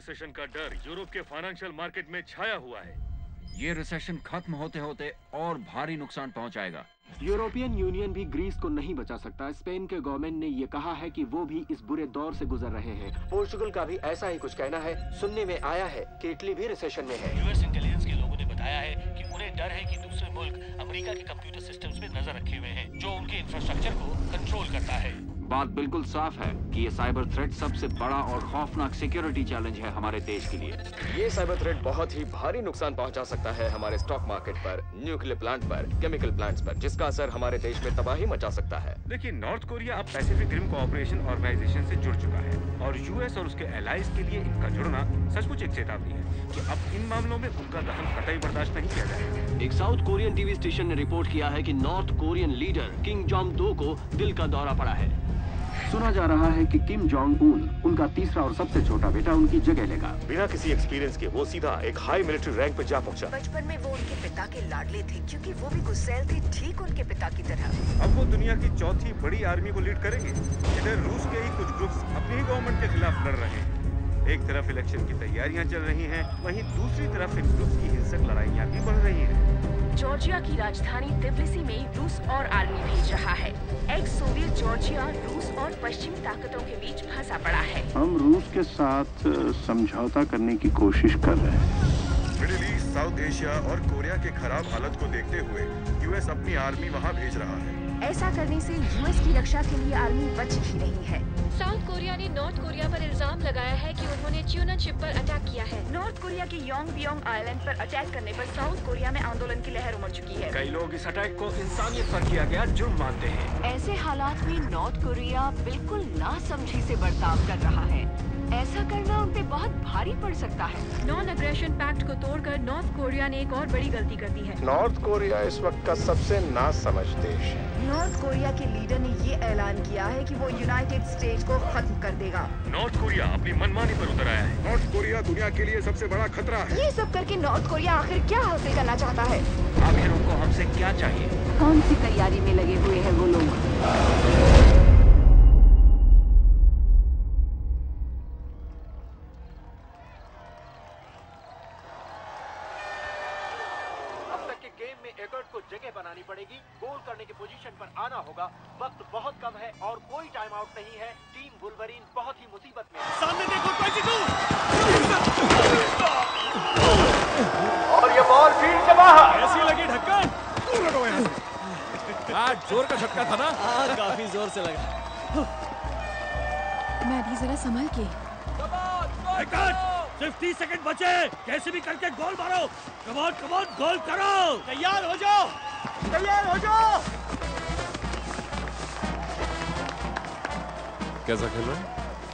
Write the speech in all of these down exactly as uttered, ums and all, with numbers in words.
Recession का डर Europe के फाइनेंशियल मार्केट में छाया हुआ है। ये रिसेशन खत्म होते होते और भारी नुकसान पहुंचाएगा। यूरोपियन यूनियन भी ग्रीस को नहीं बचा सकता। स्पेन के गवर्नमेंट ने ये कहा है कि वो भी इस बुरे दौर से गुजर रहे हैं। पोर्चुगल का भी ऐसा ही कुछ कहना है। सुनने में आया है कि इटली भी रिसेशन में है। यूएस इंटेलिजेंस के लोगों ने बताया है कि उन्हें डर है कि दूसरे मुल्क अमेरिका के कंप्यूटर सिस्टम्स पे नजर रखे हुए हैं, जो उनके इंफ्रास्ट्रक्चर को कंट्रोल करता है। बात बिल्कुल साफ है कि ये साइबर थ्रेट सबसे बड़ा और खौफनाक सिक्योरिटी चैलेंज है हमारे देश के लिए। ये साइबर थ्रेट बहुत ही भारी नुकसान पहुंचा सकता है हमारे स्टॉक मार्केट पर, न्यूक्लियर प्लांट पर, केमिकल प्लांट्स पर, जिसका असर हमारे देश में तबाही मचा सकता है। देखिए, नॉर्थ कोरिया अब पैसिफिक रिम कोऑपरेशन ऑर्गेनाइजेशन से जुड़ चुका है और यूएस और उसके एलाइज के लिए इनका जुड़ना सचमुच एक चेतावनी है कि अब इन मामलों में उनका दखल कतई बर्दाश्त नहीं किया जाएगा। एक साउथ कोरियन टीवी स्टेशन ने रिपोर्ट किया है कि North Korean leader Kim Jong दो को दिल का दौरा पड़ा है। सुना जा रहा है कि किम जोंग उन, उनका तीसरा और सबसे छोटा बेटा, उनकी जगह लेगा। बिना किसी एक्सपीरियंस के वो सीधा एक हाई मिलिट्री रैंक पे जा पहुंचा। बचपन में वो उनके पिता के लाडले थे, क्योंकि वो भी गुस्सैल थे, ठीक उनके पिता की तरह। अब वो दुनिया की चौथी बड़ी आर्मी को लीड करेंगे। इधर रूस के ही कुछ ग्रुप्स अपनी ही गवर्नमेंट के खिलाफ लड़ रहे हैं। एक तरफ इलेक्शन की तैयारियां चल रही हैं, वहीं दूसरी तरफ इन ग्रुप्स की हिंसक लड़ाइयां भी बढ़ रही हैं। जॉर्जिया की राजधानी तिब्लिसी में रूस और आर्मी भेज रहा है। एक्स सोवियत जॉर्जिया रूस और पश्चिमी ताकतों के बीच फंसा पड़ा है। हम रूस के साथ समझौता करने की कोशिश कर रहे हैं। मिडिल ईस्ट, साउथ एशिया और कोरिया के खराब हालत को देखते हुए यूएस अपनी आर्मी वहां भेज रहा है। ऐसा करने से यूएस की रक्षा के लिए आर्मी बच ही नहीं है। साउथ कोरिया ने नॉर्थ कोरिया पर इल्जाम लगाया है कि उन्होंने च्यूनन शिप पर अटैक किया है। नॉर्थ कोरिया के योंगबियोंग आइलैंड पर अटैक करने पर साउथ कोरिया में आंदोलन की लहर उमड़ चुकी है। कई लोग इस अटैक को इंसानियत पर किया गया जुर्म मानते हैं। ऐसे हालात में नॉर्थ कोरिया बिल्कुल नासमझी से बर्ताव कर रहा है। ऐसा करना उन पे बहुत भारी पड़ सकता है। नॉन अग्रेशन पैक्ट को तोड़कर नॉर्थ कोरिया ने एक और बड़ी गलती कर दी है। नॉर्थ कोरिया इस वक्त का सबसे नासमझ देश है। नॉर्थ कोरिया के लीडर ने ये ऐलान किया है कि वो यूनाइटेड स्टेट्स को खत्म कर देगा। नॉर्थ कोरिया अपनी मनमानी पर उतर आया है। नॉर्थ कोरिया दुनिया के लिए सबसे बड़ा खतरा है। ये सब करके नॉर्थ कोरिया आखिर क्या हासिल करना चाहता है? आखिर उनको हमसे क्या चाहिए? कौन सी तैयारी में लगे हुए हैं वो लोग? गेम में एकर्ट को जगह बनानी पड़ेगी, गोल करने की पोजीशन पर आना होगा। वक्त बहुत कम है और कोई टाइम आउट नहीं है। टीम वुल्वरीन बहुत ही मुसीबत में है। सामने देखो बाईस और ये बॉल फील्ड से बाहर। ऐसी लगी ढक्कन। आज जोर का झटका था ना? हाँ, काफी जोर से लगा। मैं भी जरा संभल के। सिर्फ तीस सेकंड बचे, कैसे भी करके गोल मारो। कम ऑन कम ऑन, गोल करो। तैयार हो जाओ, तैयार हो जाओ। कैसा खेल रहा है?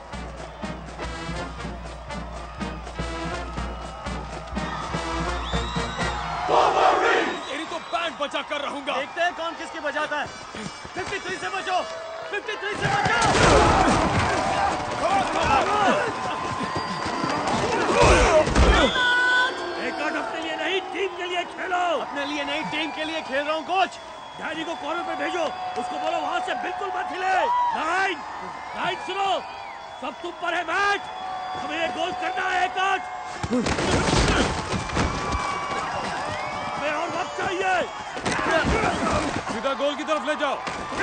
तेरी तो बैंड बचा कर रहूंगा। देखते हैं कौन किसकी बजाता है। तिरेपन से बचो, तिरेपन से बचो। एक अपने लिए नहीं, टीम के लिए खेलो। अपने लिए नहीं, टीम के लिए खेल रहा हूँ कोच। डैडी को कॉर्नर पे भेजो, उसको बोलो वहां से बिल्कुल मत हिले। नाइन नाइन सुनो, सब तुम पर है मैच। हमें ये गोल करना है कोच। हमें और वक्त चाहिए। सीधा गोल की तरफ ले जाओ।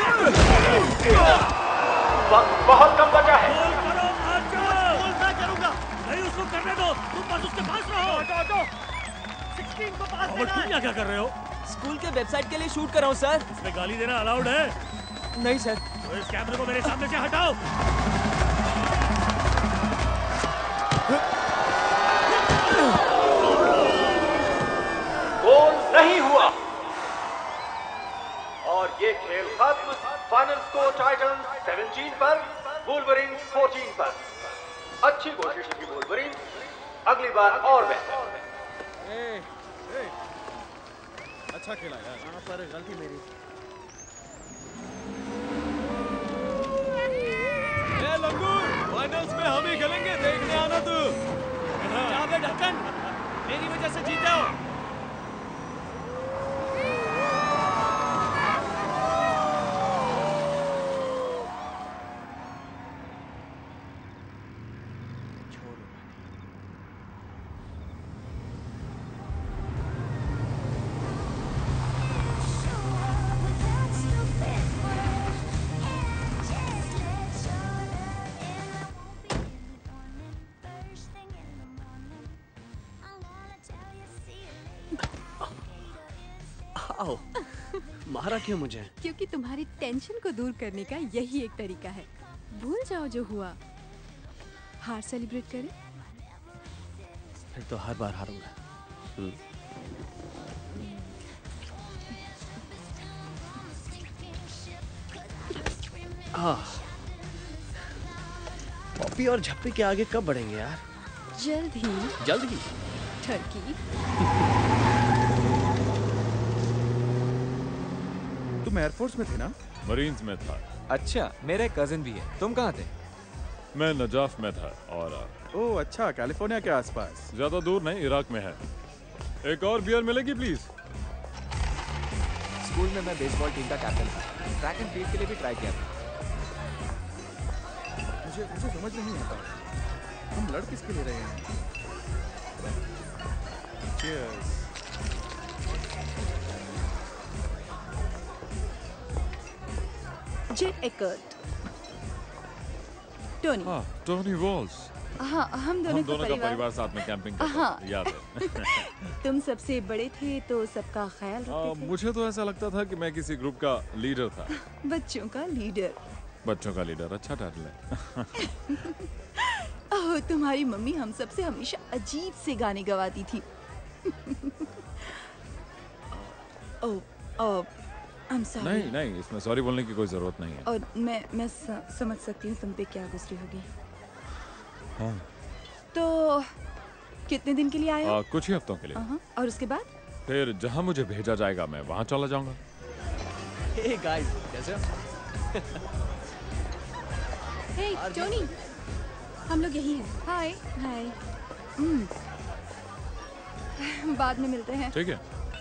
वक्त बहुत कम बचा है। गोल करो, मार जाओ। गोल मैं करूंगा। नहीं, उसको करने दो, तुम बस उसके पास रहो। हटो हटो, सोलह को पास देना है। तुम क्या कर रहे हो? स्कूल के वेबसाइट के लिए शूट कर रहा हूँ सर। इसमें गाली देना अलाउड है? नहीं सर। तो इस कैमरे को मेरे सामने से हटाओ। गोल नहीं हुआ और ये खेल खत्म। फाइनल स्कोर टाइटंस सत्रह पर, वुल्वरीन चौदह पर। अच्छी कोशिश की वुल्वरीन, अगली बार और बेहतर। अच्छा खेला यार। यहाँ पर गलती मेरी। ए लंगूर, फाइनल्स में हम ही खेलेंगे, देखने आना तू। क्या बे ढक्कन, मेरी वजह से जीते हो। मारा क्यों मुझे? क्योंकि तुम्हारी टेंशन को दूर करने का यही एक तरीका है। भूल जाओ जो हुआ। हार सेलिब्रेट करें? फिर तो हर बार हारूंगा। हम्म। पॉपी और झप्पी के आगे कब बढ़ेंगे यार? जल्द ही। जल्द ही? टर्की। तुम एयरफोर्स में थे ना? मरीन्स में था। अच्छा, मेरा एक कजिन भी है। तुम कहाँ थे? मैं नजाफ में था और ओह अच्छा, कैलिफोर्निया के आसपास। ज्यादा दूर नहीं, इराक में है। एक और बियर मिलेगी प्लीज? स्कूल में मैं बेसबॉल टीम का कैप्टन था। ट्रैक एंड फील्ड के लिए भी ट्राई किया था। मुझे मुझे समझ नहीं आता, हम लड़ किसके लिए रहे हैं? Cheers. J Eckert. टोनी। हाँ, टोनी वॉल्स। हाँ, हम दोनों, हम दोनों का का परिवार साथ में कैंपिंग करता हाँ। था, याद है। तुम सबसे बड़े थे तो सबका ख्याल रखते आ, थे। मुझे तो ऐसा लगता था कि मैं किसी ग्रुप का लीडर था। बच्चों का लीडर। बच्चों का लीडर अच्छा टाइटल है। ओह, तुम्हारी मम्मी हम सबसे हमेशा अजीब से गाने गवाती थी। ओह, ओह, I'm sorry। नहीं नहीं, इसमें सॉरी बोलने की कोई जरूरत नहीं है। और मैं मैं स, समझ सकती हूँ तुम पे क्या गुजरी होगी। हाँ। तो कितने दिन के लिए आए हो? आ, कुछ ही हफ्तों के लिए। uh-huh, और उसके बाद? फिर जहाँ मुझे भेजा जाएगा मैं वहाँ चला जाऊंगा। Hey guys, कैसे हो? Hey, टोनी, हम लोग यही हैं। हाय हाय। बाद में मिलते हैं। ठीक है।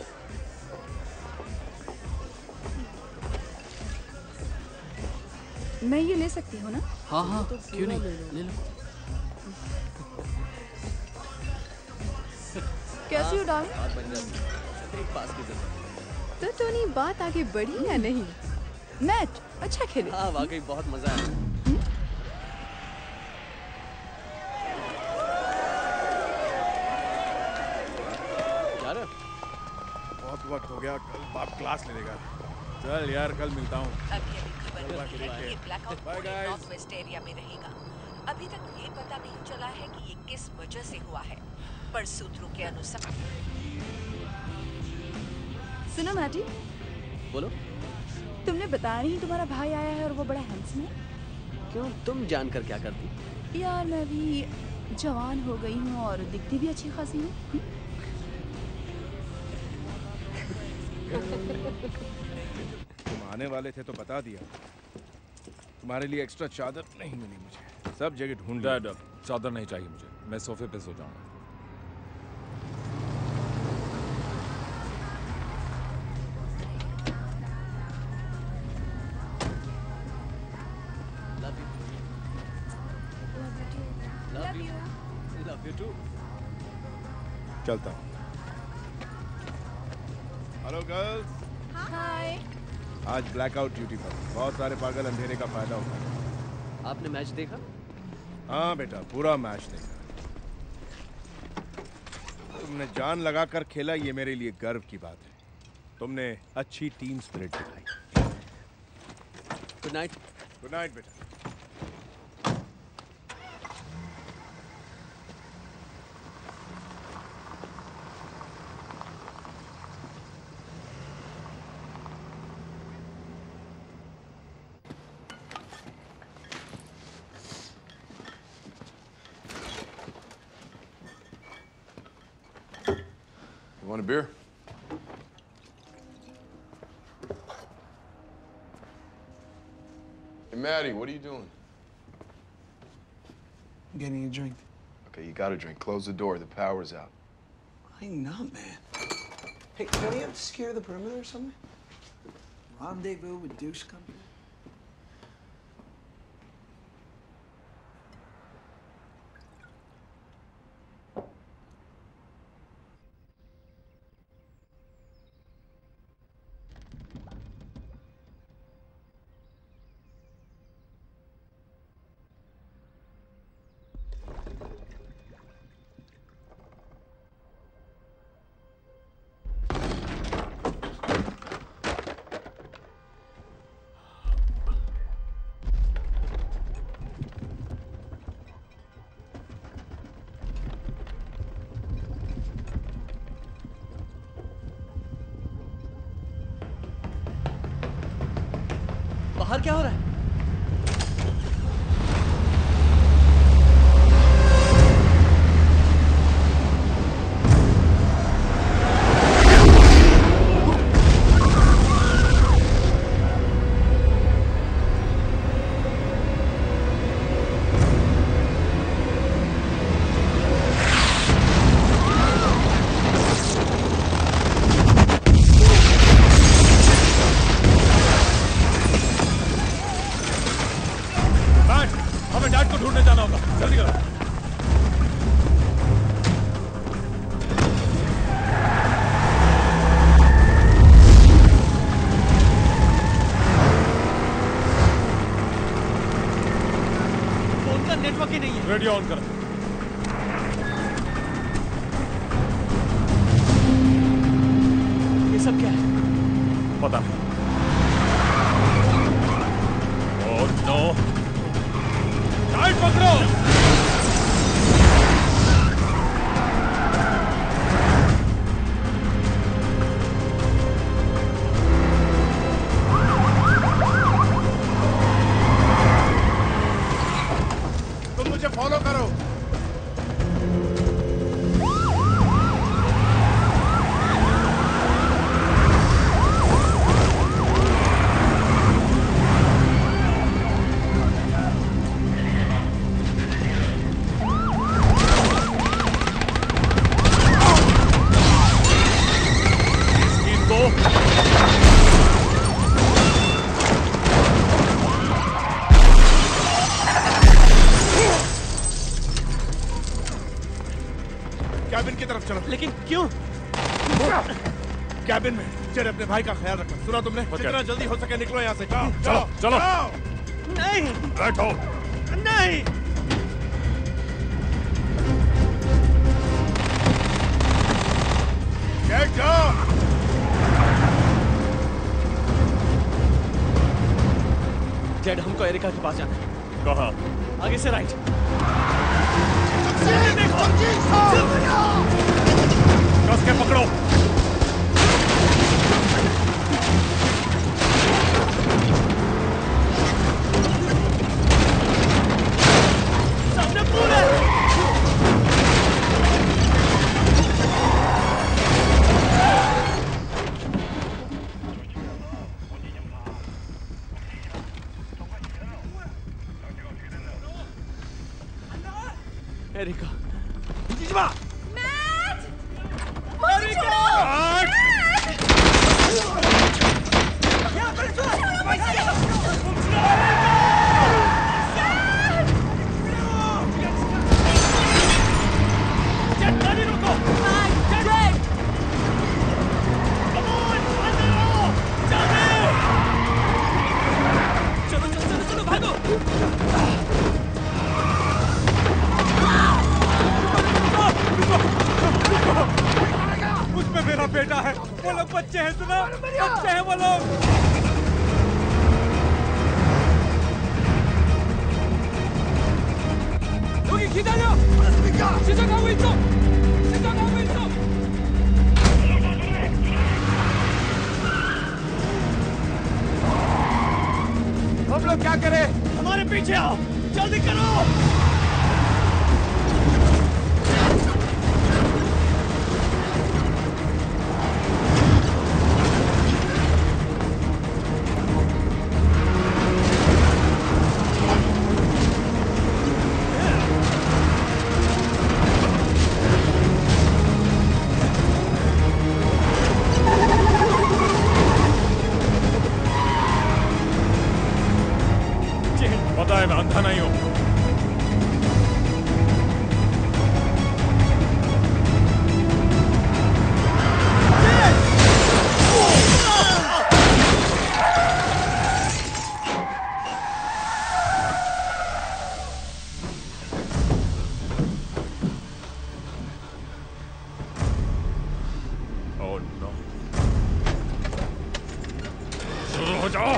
मैं ये ले सकती हूँ ना? हाँ हाँ, क्यों नहीं, ले लो। कैसी हो डार्लिंग? बात बन जाती। एक पास की जरूरत। तो टोनी, बात आगे बढ़ी या नहीं? मैच अच्छा खेले। हाँ, वाकई बहुत मजा आया। जा रहे हो? बहुत वक्त हो गया, कल बाप क्लास ले लेगा। चल यार, कल मिलता हूँ। अभी अभी खबर मिली है कि ब्लैकआउट पूरे नॉर्थ वेस्ट एरिया में रहेगा। अभी तक ये पता नहीं चला है कि ये किस वजह से हुआ है, पर सूत्रों के अनुसार। सुनो मैटी। बोलो। तुमने बताया नहीं तुम्हारा भाई आया है और वो बड़ा हैंडसम है। क्यों, तुम जानकर क्या करती? यार मैं भी जवान हो गई हूँ और दिखती भी अच्छी खासी हूँ। तुम आने वाले थे तो बता दिया। तुम्हारे लिए एक्स्ट्रा चादर नहीं मिली मुझे, सब जगह ढूंढ लिया। डैड, चादर नहीं चाहिए मुझे, मैं सोफे पे सो जाऊंगा। चलता हूँ। Hello girls. हाय। आज ब्लैकआउट ड्यूटी पर बहुत सारे पागल अंधेरे का फायदा उठाए। आपने मैच देखा? हाँ बेटा, पूरा मैच देखा। तुमने जान लगाकर खेला, ये मेरे लिए गर्व की बात है। तुमने अच्छी टीम स्पिरिट दिखाई। Good night. गुड नाइट बेटा। Want a beer? Hey, Maddie, what are you doing? Getting a drink. Okay, you got a drink. Close the door. The power's out. I'm not, man. Hey, don't you have to secure the perimeter or something? Rendezvous with douche company? बाहर क्या हो रहा है? Radio on करो। ये सब क्या है? पता नहीं। Oh no! टाइट पकड़ो! फॉलो करो। कैबिन की तरफ चलो। लेकिन क्यों? कैबिन में जेड अपने भाई का ख्याल रखना। सुना तुमने? जितना जल्दी हो सके निकलो यहाँ से। जाओ, चलो, चलो। जाओ। नहीं। बैठो। नहीं। जेड जाओ। जेड हमको एरिका के पास जाना है। कहाँ? आगे से राइट। कस के पकड़ो। सामने पूल है। एरिका। जिजमा। उसमें मेरा बेटा है। वो लोग बच्चे हैं, सुना? बच्चे हैं वो लोग। 여기 기다려! 시작하고 있어! 시작하고 있어! हम लोग क्या करें? हमारे पीछे आओ! जल्दी करो! पता है मैं अंधा नहीं हूँ। Oh no! शुरू हो जाओ।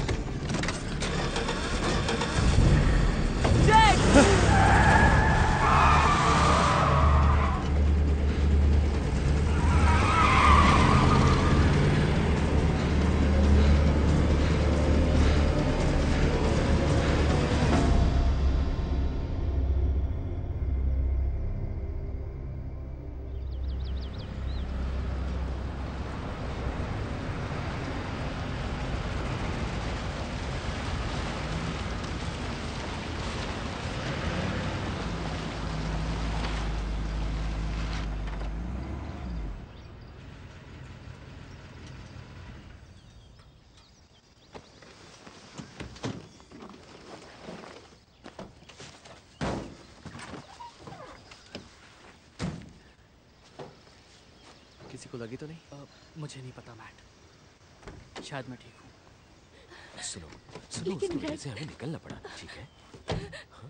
को लगी तो नहीं? uh, मुझे नहीं पता मैट, शायद मैं ठीक हूँ। सुनो सुनो उसकी वजह से हमें निकलना पड़ा, ठीक है? हाँ?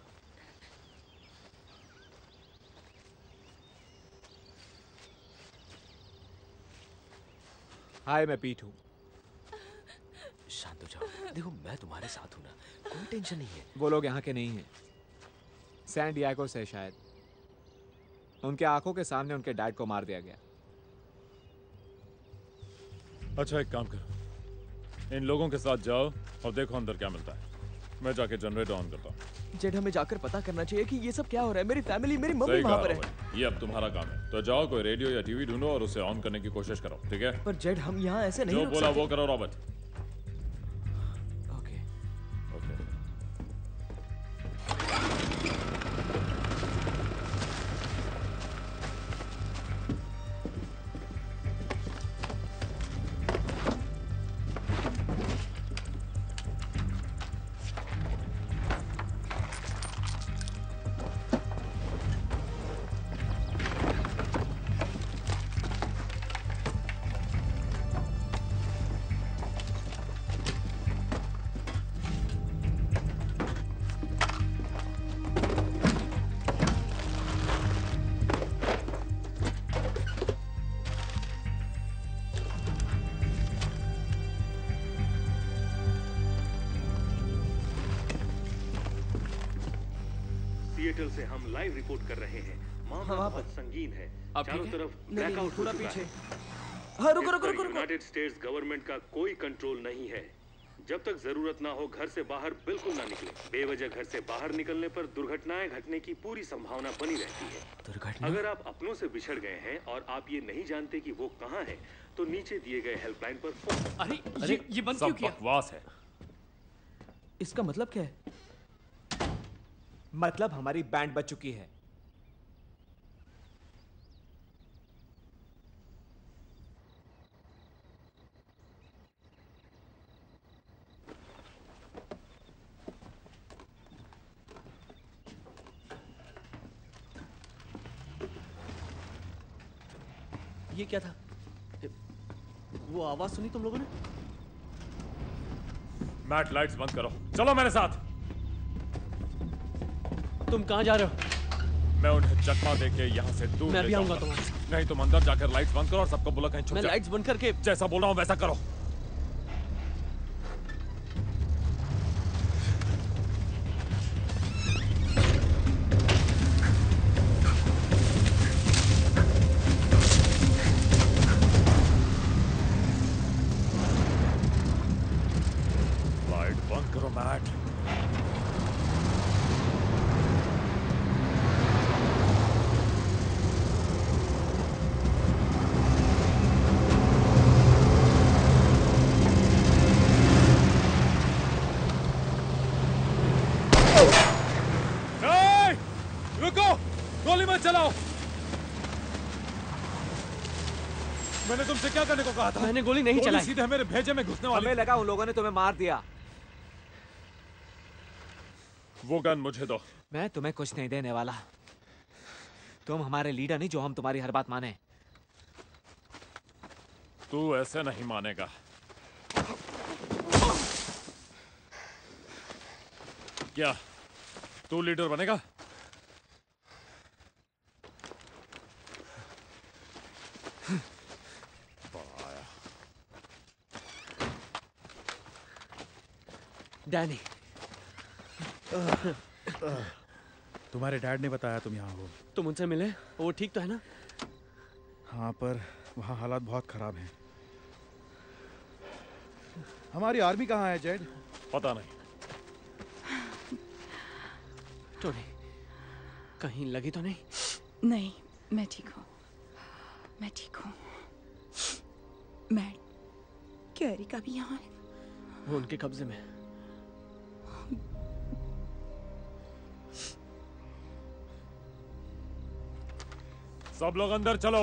हाय, मैं पीट हूँ। शांत हो जाओ, देखो मैं तुम्हारे साथ हूँ ना, कोई टेंशन नहीं है। वो लोग यहाँ के नहीं हैं, सैन डिएगो से शायद। उनके आंखों के सामने उनके डैड को मार दिया गया। अच्छा एक काम करो, इन लोगों के साथ जाओ और देखो अंदर क्या मिलता है। मैं जाके जनरेटर ऑन करता हूँ। जेड, हमें जाकर पता करना चाहिए कि ये सब क्या हो रहा है। मेरी फैमिली, मेरी मम्मी सही वहाँ कहा पर है। रॉबर्ट, ये अब तुम्हारा काम है। तो जाओ कोई रेडियो या टीवी ढूंढो और उसे ऑन करने की कोशिश करो, ठीक है? पर जेड, हम यहाँ ऐसे नहीं जो रुक बोला सकते। वो करो रॉबर्ट। Okay okay. सिएटल से हम लाइव रिपोर्ट कर रहे हैं। मामला बहुत संगीन है। चारों तरफ ब्लैकआउट हो चुका है। हाँ, रुको रुको रुको रुको। यूनाइटेड स्टेट्स गवर्नमेंट का कोई कंट्रोल नहीं है। जब तक जरूरत ना हो घर से बाहर बिल्कुल ना निकले। बेवजह घर से बाहर निकलने पर दुर्घटनाएं घटने की पूरी संभावना बनी रहती है। दुर्घटना? अगर आप अपनों से बिछड़ गए हैं और आप ये नहीं जानते कि वो कहाँ है, तो नीचे दिए गए हेल्पलाइन पर फोन। अरे ये ये बंद क्यों किया? बकवास है। इसका मतलब क्या है? मतलब हमारी बैंड बच चुकी है। ये क्या था? वो आवाज सुनी तुम लोगों ने? मैट, लाइट्स बंद करो, चलो मेरे साथ। तुम कहाँ जा रहे हो? मैं उन्हें चकमा देके यहाँ से दूर मैं ले भी आऊंगा जाऊंगा। तुम्हारे नहीं तुम अंदर जाकर लाइट्स बंद करो और सबको बोलो कहीं छुप मैं जाओ। लाइट्स बंद करके जैसा बोल रहा हूँ वैसा करो। लाइट बंद करो मैट। रुको, गोली मत चलाओ। मैंने तुमसे क्या करने को कहा था? मैंने गोली नहीं चलाई। सीधे मेरे भेजे में घुसने वाली। हमें लगा उन लोगों ने तुम्हें मार दिया। वो गन मुझे दो। मैं तुम्हें कुछ नहीं देने वाला। तुम हमारे लीडर नहीं जो हम तुम्हारी हर बात माने। तू ऐसे नहीं मानेगा। क्या तू लीडर बनेगा? डैनी, तुम्हारे डैड ने बताया तुम यहाँ हो। तुम उनसे मिले? वो ठीक तो है ना? हाँ, पर वहाँ हालात बहुत खराब हैं। हमारी आर्मी कहाँ है जेड? पता नहीं। टोनी, कहीं लगी तो नहीं? नहीं, मैं ठीक हूँ। मैं ठीक हूँ। मैट, क्या एरिका भी यहाँ है? वो उनके कब्जे में। सब लोग अंदर चलो।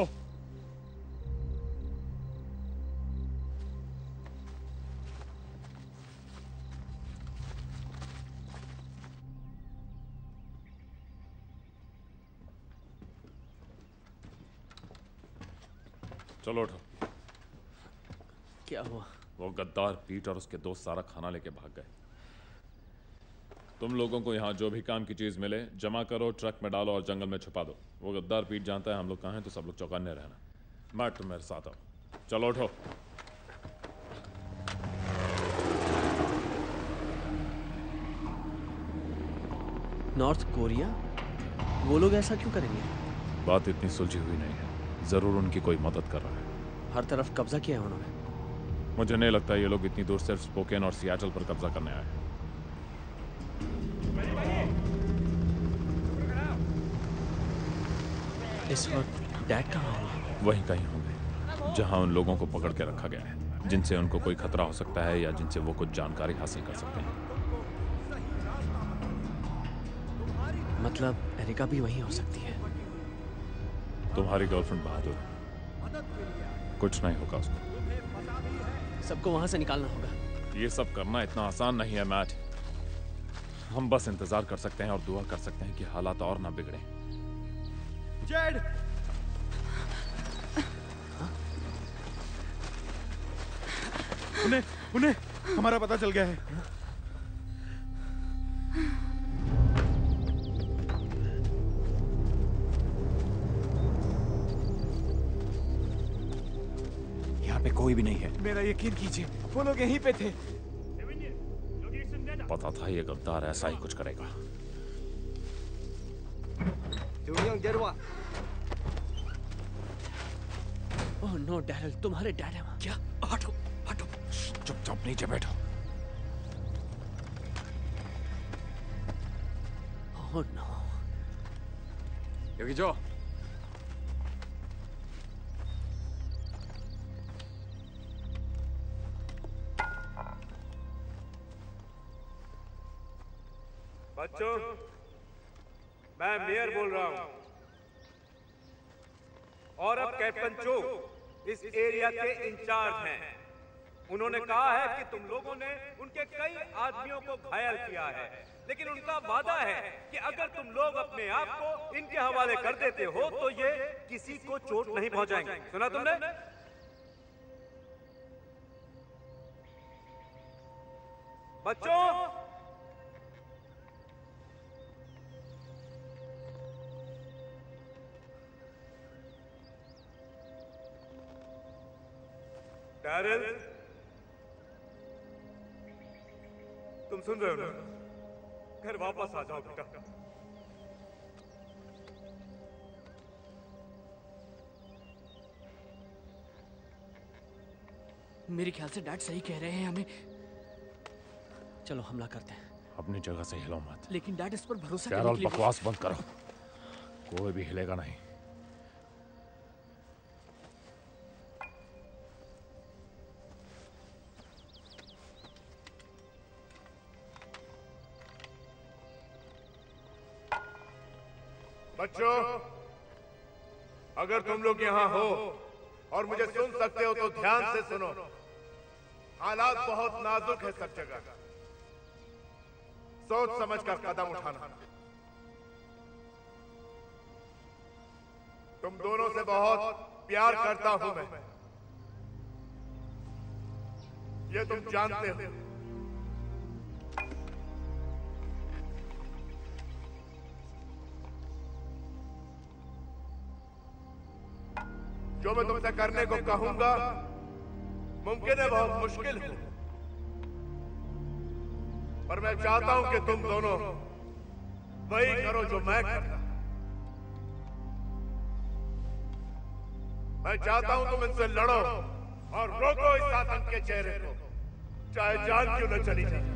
चलो उठो। क्या हुआ? वो गद्दार पीट और उसके दोस्त सारा खाना लेके भाग गए। तुम लोगों को यहाँ जो भी काम की चीज मिले जमा करो, ट्रक में डालो और जंगल में छुपा दो। वो गद्दार पीट जानता है हम लोग कहाँ हैं, तो सब लोग चौकन्ने रहना। मैट, तुम मेरे साथ आओ। चलो उठो। North Korea? वो लोग ऐसा क्यों करेंगे? बात इतनी सुलझी हुई नहीं है, जरूर उनकी कोई मदद कर रहा है। हर तरफ कब्जा किया है उन्होंने। मुझे नहीं लगता ये लोग इतनी दूर सिर्फ स्पोकेन और सियाटल पर कब्जा करने आए हैं। इस वक्त डैड कहाँ होंगे? वहीं कहीं होंगे जहां उन लोगों को पकड़ के रखा गया है, जिनसे उनको कोई खतरा हो सकता है या जिनसे वो कुछ जानकारी हासिल कर सकते हैं। मतलब एरिका भी वहीं हो सकती है। तुम्हारी गर्लफ्रेंड बहादुर है, कुछ नहीं होगा उसको। सबको वहां से निकालना होगा। ये सब करना इतना आसान नहीं है मैट। हम बस इंतजार कर सकते हैं और दुआ कर सकते हैं कि हालात और ना बिगड़े। जेड! उन्हें, उन्हें हमारा पता चल गया है। यहाँ पे कोई भी नहीं है। मेरा यकीन कीजिए, वो लोग यहीं पे थे। पता था ये गद्दार ऐसा ही कुछ करेगा। ओह नो डैरल, तुम्हारे डैड है वहाँ। क्या? हटो, हटो। चुपचाप नीचे बैठो। Oh no. योगी जो। बच्चों, मैं मेयर बोल रहा हूं और अब कैप्टन चो इस एरिया के इंचार्ज हैं। उन्होंने कहा है कि तुम लोगों ने उनके कई आदमियों को घायल किया है, लेकिन उनका वादा है कि अगर तुम लोग अपने आप को इनके हवाले कर देते हो तो ये किसी को चोट नहीं पहुंचाएंगे। सुना तुमने? बच्चों, डैरेल, तुम सुन रहे हो ना? घर वापस आ जाओ बेटा। मेरे ख्याल से डैड सही कह रहे हैं, हमें चलो हमला करते हैं। अपनी जगह से हिलो मत। लेकिन डैड इस पर भरोसा कैरल, करने के लिए बकवास बंद करो। कोई भी हिलेगा नहीं। बच्चों, अगर तुम लोग यहाँ हो और मुझे सुन सकते हो तो ध्यान से सुनो। हालात बहुत नाजुक है सब जगह। सोच समझ कर कदम उठाना। तुम दोनों से बहुत प्यार करता हूं मैं, ये तुम जानते हो। जो मैं तुमसे करने को कहूंगा मुमकिन है बहुत मुश्किल है, पर मैं चाहता हूं कि तुम दोनों वही करो जो मैं करता। मैं चाहता हूं तुम इनसे लड़ो और रोको इस आतंक के चेहरे को, चाहे जान क्यों न चली जाए।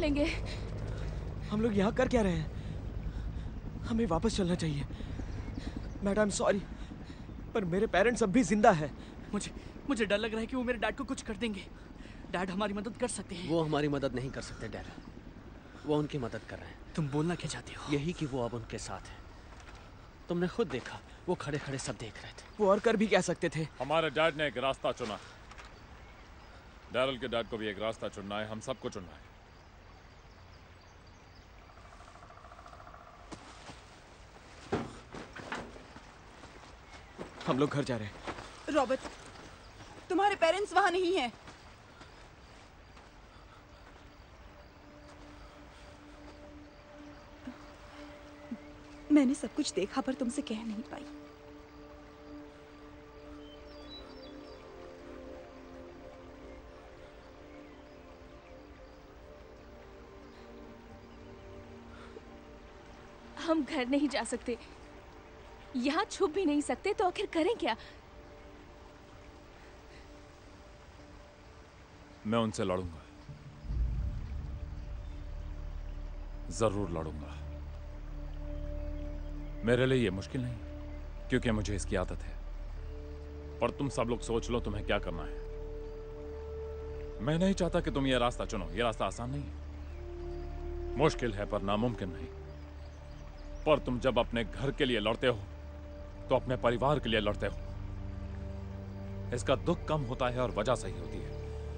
लेंगे। हम लोग यहाँ कर क्या रहे हैं? हमें वापस चलना चाहिए। मैडम सॉरी, पर मेरे पेरेंट्स अब भी जिंदा है। मुझे मुझे डर लग रहा है कि वो मेरे डैड को कुछ कर देंगे। डैड हमारी मदद कर सकते हैं। वो हमारी मदद नहीं कर सकते डैड, वो उनकी मदद कर रहे हैं। तुम बोलना क्या चाहते हो? यही कि वो अब उनके साथ है। तुमने खुद देखा, वो खड़े खड़े सब देख रहे थे। वो और कर भी कह सकते थे। हमारे डैड ने एक रास्ता चुना। डैरल के डैड को भी एक रास्ता चुनना है, हम सबको चुनना है। हम लोग घर जा रहे हैं। रॉबर्ट, तुम्हारे पेरेंट्स वहां नहीं हैं। मैंने सब कुछ देखा पर तुमसे कह नहीं पाई। हम घर नहीं जा सकते, यहाँ छुप भी नहीं सकते, तो आखिर करें क्या? मैं उनसे लड़ूंगा, जरूर लड़ूंगा। मेरे लिए ये मुश्किल नहीं, क्योंकि मुझे इसकी आदत है। पर तुम सब लोग सोच लो तुम्हें क्या करना है। मैं नहीं चाहता कि तुम ये रास्ता चुनो। ये रास्ता आसान नहीं है, मुश्किल है पर नामुमकिन नहीं। पर तुम जब अपने घर के लिए लड़ते हो तो अपने परिवार के लिए लड़ते हो। इसका दुख कम होता है और वजह सही होती है।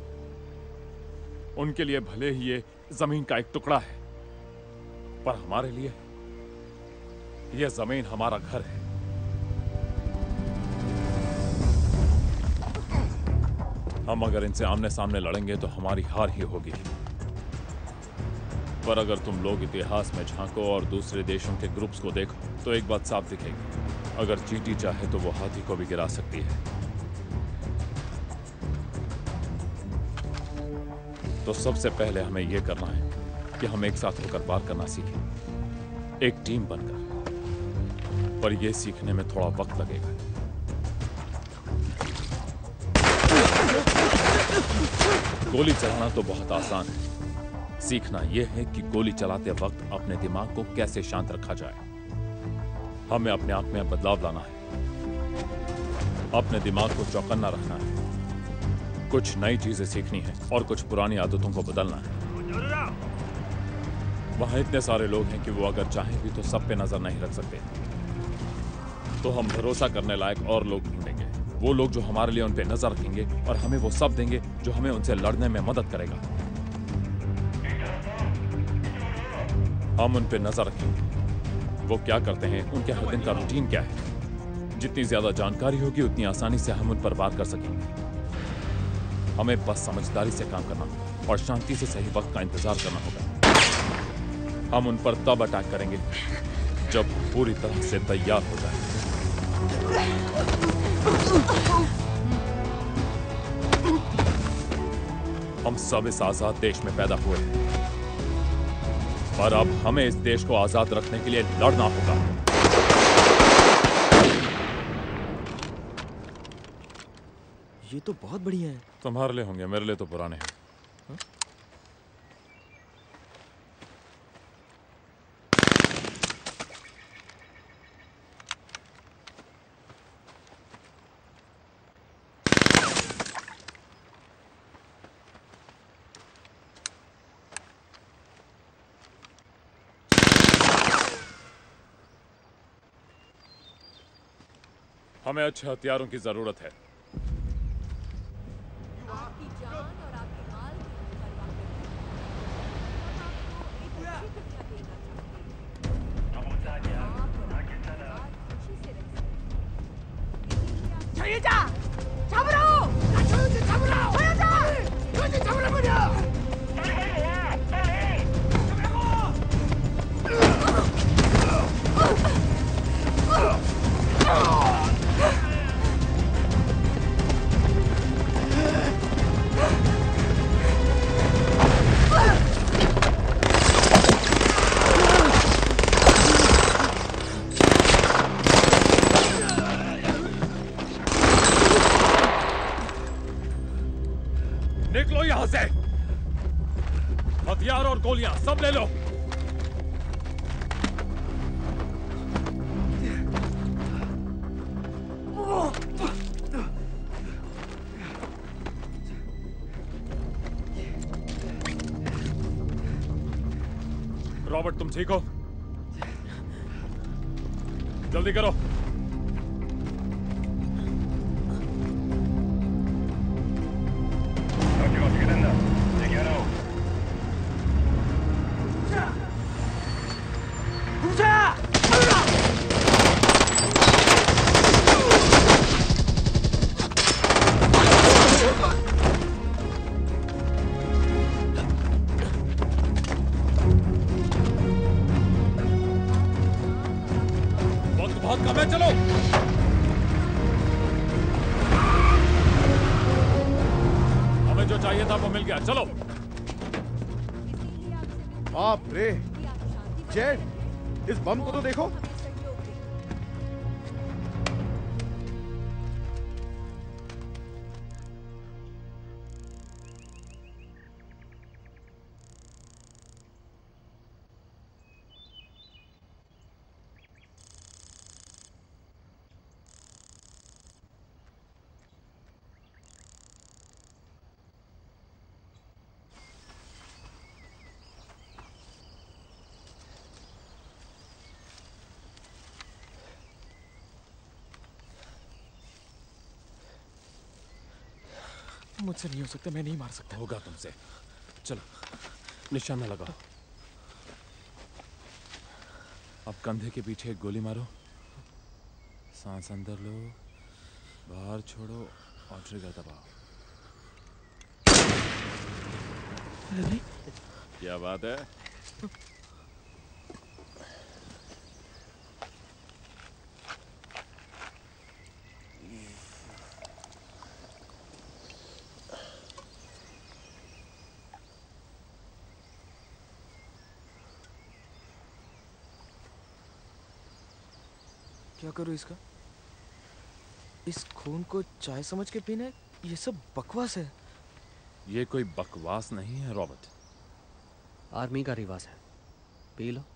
उनके लिए भले ही ये जमीन का एक टुकड़ा है, पर हमारे लिए यह जमीन हमारा घर है। हम अगर इनसे आमने सामने लड़ेंगे तो हमारी हार ही होगी। पर अगर तुम लोग इतिहास में झांको और दूसरे देशों के ग्रुप्स को देखो तो एक बात साफ दिखेगी, अगर चींटी चाहे तो वो हाथी को भी गिरा सकती है। तो सबसे पहले हमें यह करना है कि हम एक साथ होकर पार करना सीखें, एक टीम बनकर। पर यह सीखने में थोड़ा वक्त लगेगा। गोली चलाना तो बहुत आसान है, सीखना यह है कि गोली चलाते वक्त अपने दिमाग को कैसे शांत रखा जाए। हमें अपने आप में बदलाव लाना है, अपने दिमाग को चौकन्ना रखना है, कुछ नई चीजें सीखनी है और कुछ पुरानी आदतों को बदलना है। वहां इतने सारे लोग हैं कि वो अगर चाहें भी तो सब पे नजर नहीं रख सकते। तो हम भरोसा करने लायक और लोग ढूंढेंगे, वो लोग जो हमारे लिए उन पे नजर रखेंगे और हमें वो सब देंगे जो हमें उनसे लड़ने में मदद करेगा। हम उन पे नजर रखेंगे, वो क्या करते हैं, उनके हर दिन का रूटीन क्या है। जितनी ज्यादा जानकारी होगी उतनी आसानी से हम उन पर वार कर सकेंगे। हमें बस समझदारी से काम करना होगा और शांति से सही वक्त का इंतजार करना होगा। हम उन पर तब अटैक करेंगे जब पूरी तरह से तैयार हो जाए। हम सब इस आजाद देश में पैदा हुए हैं और अब हमें इस देश को आजाद रखने के लिए लड़ना होगा। ये तो बहुत बढ़िया है। तुम्हारे लिए होंगे, मेरे लिए तो पुराने हैं। हा? हमें अच्छे हथियारों की जरूरत है। हथियार और गोलियां सब ले लो। रॉबर्ट, तुम ठीक हो? जल्दी करो। चलो। बाप रे, जेड, इस बम को तो देखो। मुझसे नहीं हो सकता, मैं नहीं मार सकता। होगा तुमसे। चलो, निशाना लगाओ। अब कंधे के पीछे एक गोली मारो, सांस अंदर लो, बाहर छोड़ो और ट्रिगर दबाओ। क्या बात है? क्या करूं इसका? इस खून को चाय समझ के पीना, ये सब बकवास है। ये कोई बकवास नहीं है रॉबर्ट, आर्मी का रिवाज है, पी लो।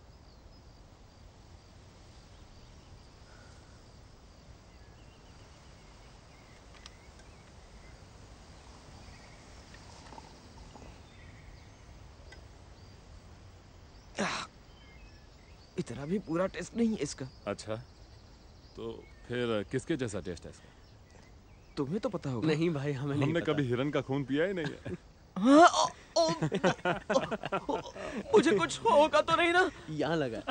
इतना भी पूरा टेस्ट नहीं है इसका। अच्छा, तो फिर किसके जैसा टेस्ट है इसका? तुम्हें तो पता होगा। नहीं भाई, हमें नहीं हमने पता। कभी हिरन का खून पिया ही नहीं है। हाँ, ओ, ओ, ओ, मुझे कुछ होगा तो नहीं ना? यहाँ लगा।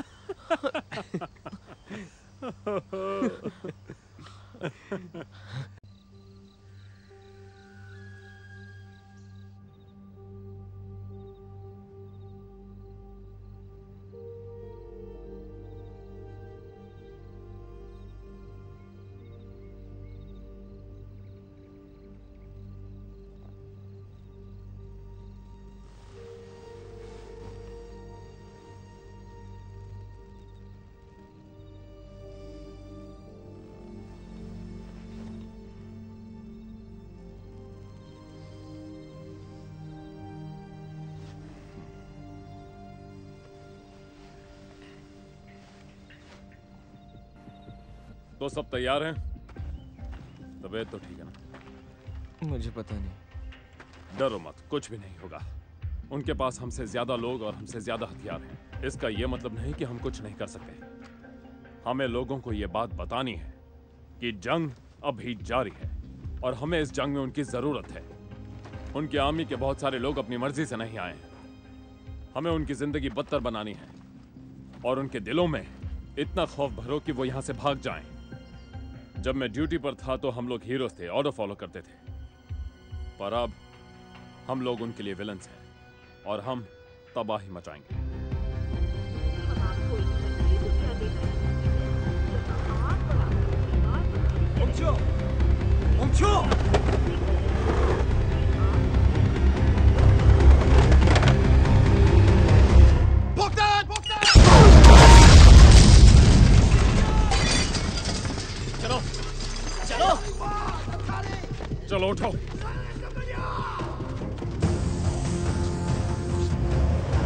तो सब तैयार हैं? तबीयत तो ठीक है ना? मुझे पता नहीं। डरो मत, कुछ भी नहीं होगा। उनके पास हमसे ज्यादा लोग और हमसे ज्यादा हथियार हैं। इसका यह मतलब नहीं कि हम कुछ नहीं कर सकते। हमें लोगों को यह बात बतानी है कि जंग अभी जारी है और हमें इस जंग में उनकी जरूरत है। उनकी आर्मी के बहुत सारे लोग अपनी मर्जी से नहीं आए हैं। हमें उनकी जिंदगी बदतर बनानी है और उनके दिलों में इतना खौफ भरो कि वो यहां से भाग जाएं। जब मैं ड्यूटी पर था तो हम लोग हीरोज थे, ऑर्डर फॉलो करते थे, पर अब हम लोग उनके लिए विलन्स हैं और हम तबाही मचाएंगे। 멈춰! 멈춰! 폭탄! 폭탄! चलो, चलो, चलो उठो।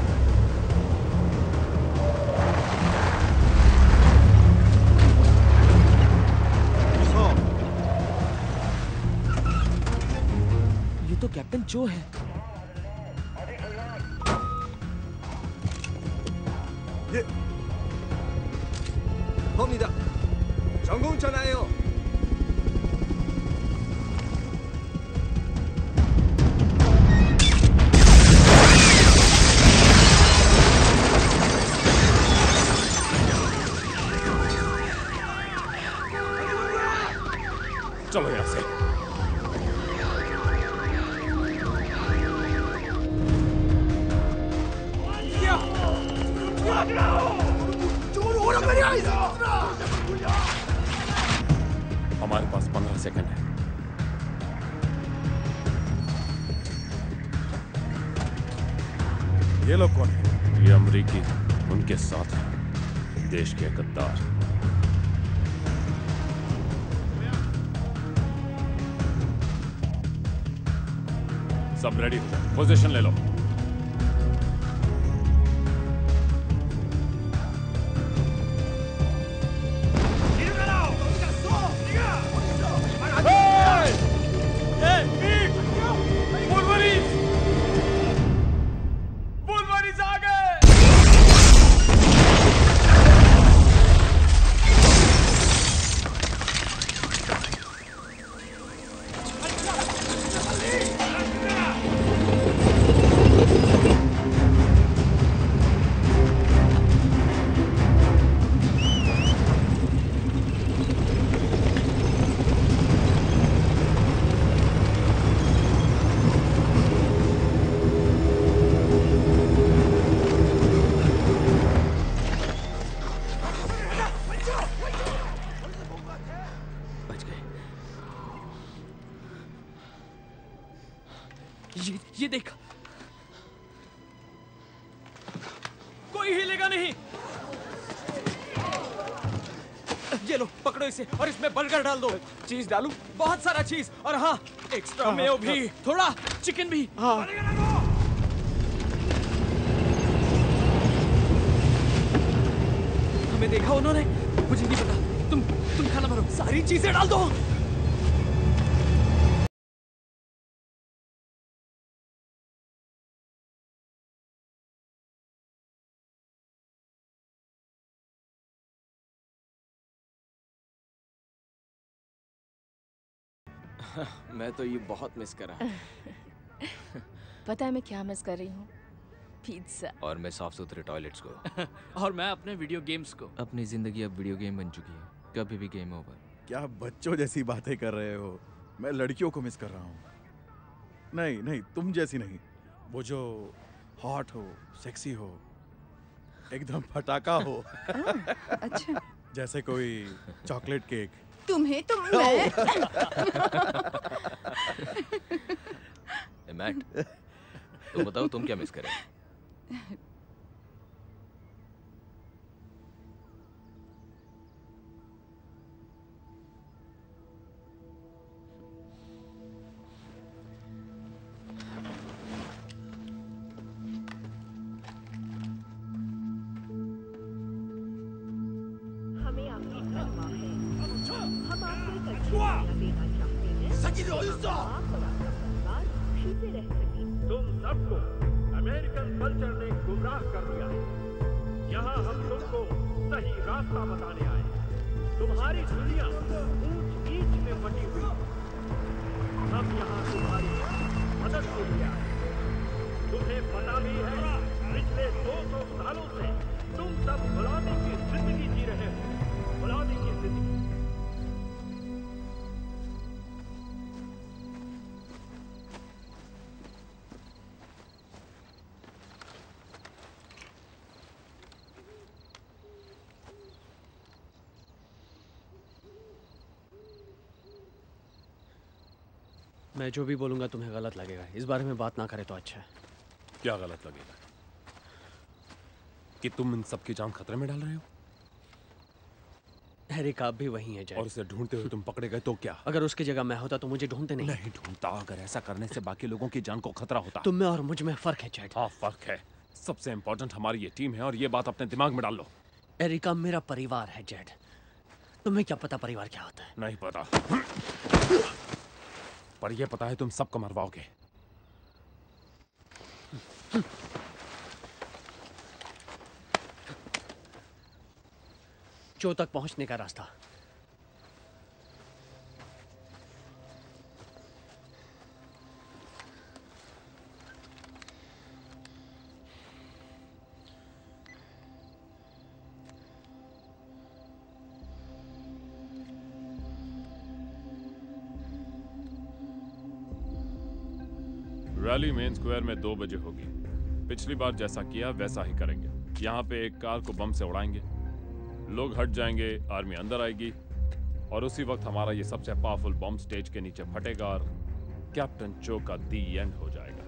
तो कैप्टन चो है। 예. 겁니다. 전공 전화해요. चलो यहाँ से। हमारे पास पंद्रह सेकंड है। ये लोग कौन है? ये अमरीकी, उनके साथ देश के गद्दार। सब रेडी हो जाओ, पोजीशन ले लो। ये ये देख, कोई हिलेगा नहीं। ये लो, पकड़ो इसे और इसमें बर्गर डाल दो। चीज डालूं? बहुत सारा चीज, और हाँ, एक्स्ट्रा मेयो भी, थोड़ा चिकन भी। हाँ। हमें देखा उन्होंने? मुझे नहीं पता। तुम तुम खाना भरो, सारी चीजें डाल दो। मैं तो ये बहुत मिस कर रहा हूँ। पता है मैं क्या मिस कर रही हूँ? पिज्जा। और मैं साफ सुथरे टॉयलेट्स को। और मैं अपने वीडियो गेम्स को। अपनी जिंदगी अब वीडियो गेम बन चुकी है, कभी भी गेम ओवर। क्या बच्चों जैसी बातें कर रहे हो? मैं लड़कियों को मिस कर रहा हूँ। नहीं नहीं, तुम जैसी नहीं, वो जो हॉट हो, सेक्सी हो, एकदम फटाका हो। अच्छा। जैसे कोई चॉकलेट केक। तुम्हें तो मैं। मैट, तुम बताओ तुम क्या मिस करें? हमें आपकी परवाह है। हम आपको एक अच्छी दुनिया देना चाहते हैं। सच्ची आप और आपका परिवार खुशी से रह सके। तुम सबको अमेरिकन कल्चर ने गुमराह कर दिया है। यहाँ हम तुमको सही रास्ता बताने आए। तुम्हारी दुनिया ऊंच नीच में बटी हुई। हम यहाँ तुम्हारी मदद के लिए आए। तुम्हें पता भी है, पिछले दो सौ सालों से तुम सब गुलामी की जिंदगी जी रहे हो। गुलामी की जिंदगी। मैं जो भी बोलूंगा तुम्हें गलत लगेगा, इस बारे में बात ना करे तो अच्छा है। क्या गलत लगेगा? कि तुम इन सबकी जान खतरे में डाल रहे हो? एरिक आप भी वही है जय। और उसे ढूंढते हुए तुम पकड़े गए तो क्या? अगर उसकी जगह मैं होता तो मुझे ढूंढते नहीं। नहीं ढूंढता, अगर ऐसा करने से बाकी लोगों की जान को खतरा होता। तुम में और मुझ में फर्क है जैड। हाँ फर्क है। सबसे इम्पोर्टेंट हमारी ये टीम है और ये बात अपने दिमाग में डाल लो। एरिका मेरा परिवार है जैड। तुम्हें क्या पता परिवार क्या होता है? नहीं पता, पर ये पता है तुम सबको मरवाओगे। चो तक पहुंचने का रास्ता। रैली मेन स्क्वायर में दो बजे होगी। पिछली बार जैसा किया वैसा ही करेंगे। यहाँ पे एक कार को बम से उड़ाएंगे, लोग हट जाएंगे, आर्मी अंदर आएगी और उसी वक्त हमारा ये सबसे पावरफुल बम स्टेज के नीचे फटेगा और कैप्टन चो का दी एंड हो जाएगा।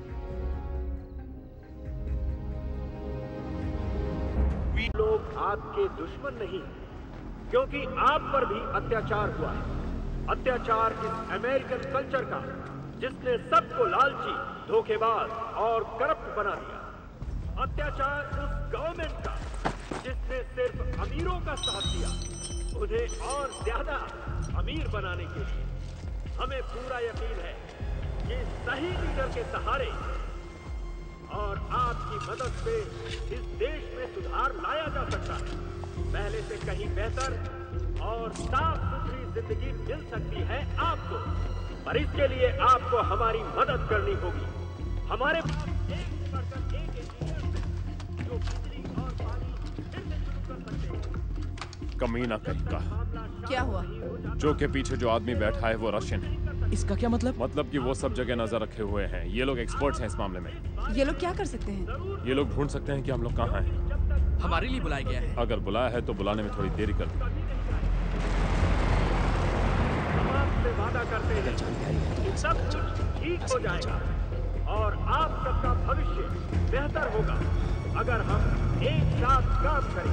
वे लोग आपके दुश्मन नहीं, क्योंकि आप पर भी अत्याचार हुआ है। अत्याचार इस अमेरिकन कल्चर का, जिसने सबको लालची, धोखेबाज और करप्ट बना दिया। अत्याचार उस गवर्नमेंट का, जिसने सिर्फ अमीरों का साथ दिया, उन्हें और ज्यादा अमीर बनाने के लिए। हमें पूरा यकीन है कि सही लीडर के सहारे और आपकी मदद से इस देश में सुधार लाया जा सकता है। पहले से कहीं बेहतर और साफ सुथरी जिंदगी मिल सकती है आपको, पर इसके लिए आपको हमारी मदद करनी होगी। हमारे पास एक से बढ़कर एक इंजीनियर है जो बिजली और पानी फिर से शुरू कर सकते हैं। कमीना कहीं का। क्या हुआ? जो के पीछे जो आदमी बैठा है वो रशियन है। इसका क्या मतलब? मतलब कि वो सब जगह नजर रखे हुए हैं। ये लोग एक्सपर्ट्स हैं इस मामले में। ये लोग क्या कर सकते हैं? ये लोग ढूंढ सकते हैं कि हम लोग कहाँ हैं। हमारे लिए बुलाया गया है। अगर बुलाया है तो बुलाने में थोड़ी देरी कर दी। वादा करते हैं कि सब कुछ ठीक हो जाएगा और आप सबका भविष्य बेहतर होगा अगर हम एक साथ काम करें।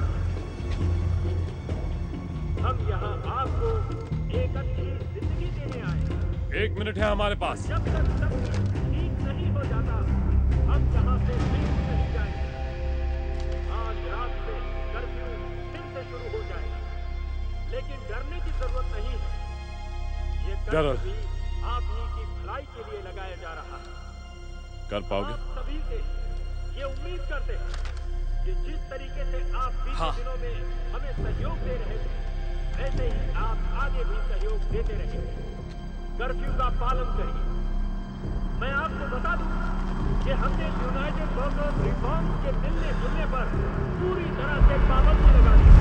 हम यहाँ आपको एक अच्छी जिंदगी देने आए। एक मिनट है हमारे पास। जब तक सब कुछ ठीक नहीं हो जाता, हम यहाँ से बिल्कुल नहीं जाएंगे। आज रात से कर्फ्यू फिर से शुरू हो जाएगा, लेकिन डरने की जरूरत नहीं है। ये कर्फ्यू भी आप ही की भलाई के लिए लगाया जा रहा है। कर पाओगे? आप सभी से ये उम्मीद करते हैं कि जिस तरीके से आप बीते हाँ। दिनों में हमें सहयोग दे रहे थे, वैसे ही आप आगे भी सहयोग देते रहेंगे। कर्फ्यू का पालन करिए। मैं आपको बता दूं कि हमने यूनाइटेड वर्कर्स रिफॉर्म्स के मिलने जुलने पर पूरी तरह से पाबंदी लगा दी।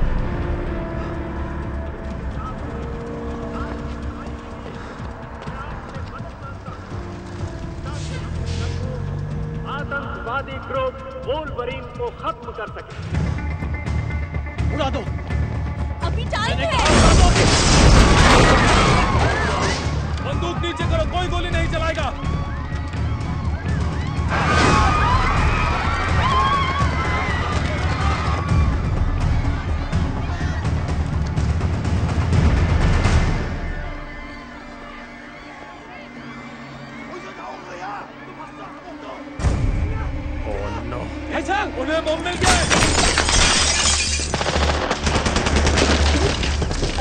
आतंकवादी ग्रुप वोल्वरीन को खत्म कर सके। उड़ा दो। अभी टाइम है। बंदूक नीचे करो, कोई गोली नहीं चलाएगा। उन्हें बम मिल गया।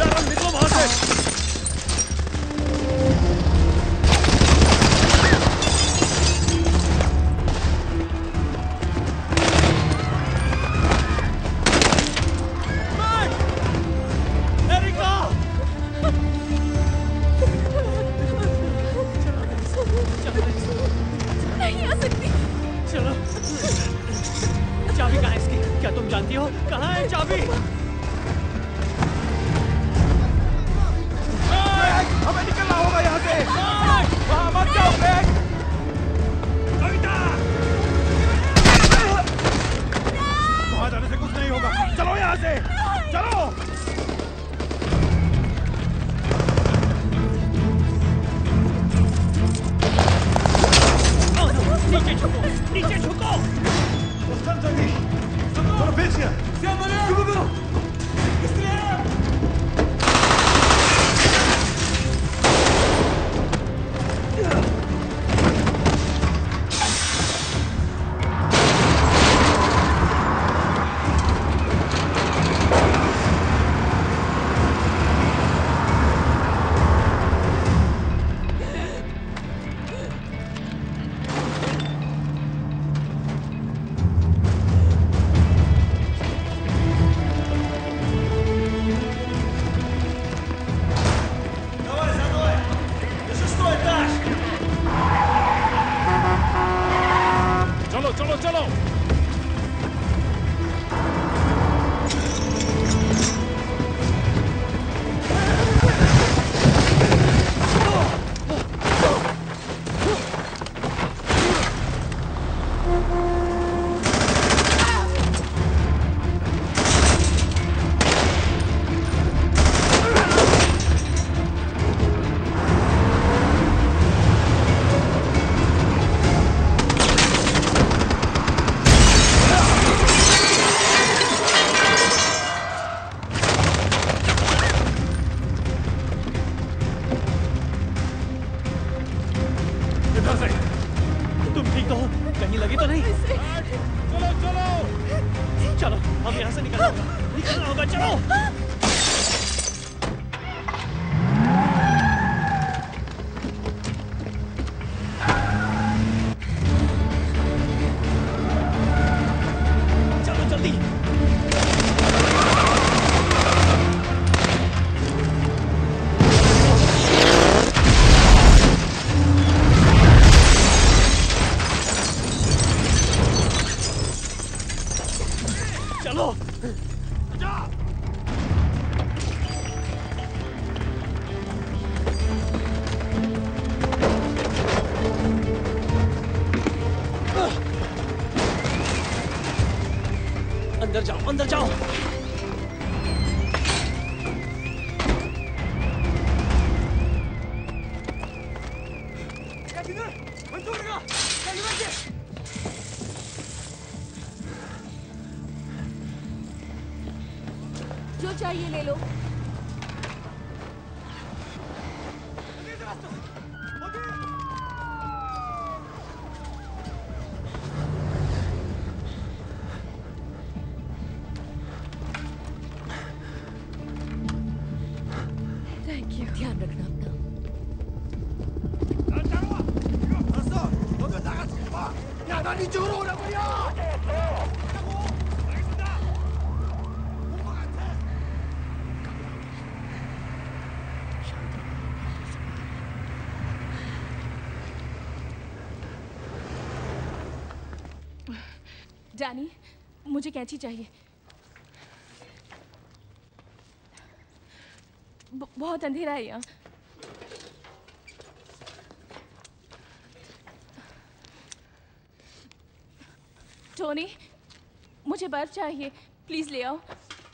अंदर जाओ। जो चाहिए ले लो। Thank you. ध्यान रखना अपना। डैनी, मुझे कैंची चाहिए। ब- बहुत अंधेरा है यहाँ। टोनी, मुझे बर्फ चाहिए, प्लीज ले आओ।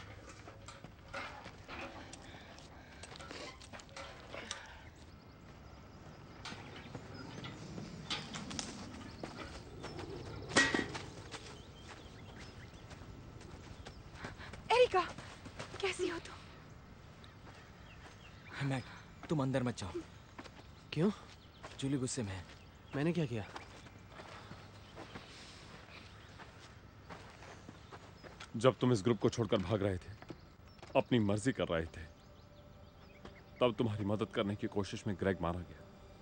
एरिका, कैसी हो तुम? मैट, तुम अंदर मत जाओ। क्यों? जूली गुस्से में है। मैंने क्या किया? जब तुम इस ग्रुप को छोड़कर भाग रहे थे, अपनी मर्जी कर रहे थे, तब तुम्हारी मदद करने की कोशिश में ग्रेग मारा गया।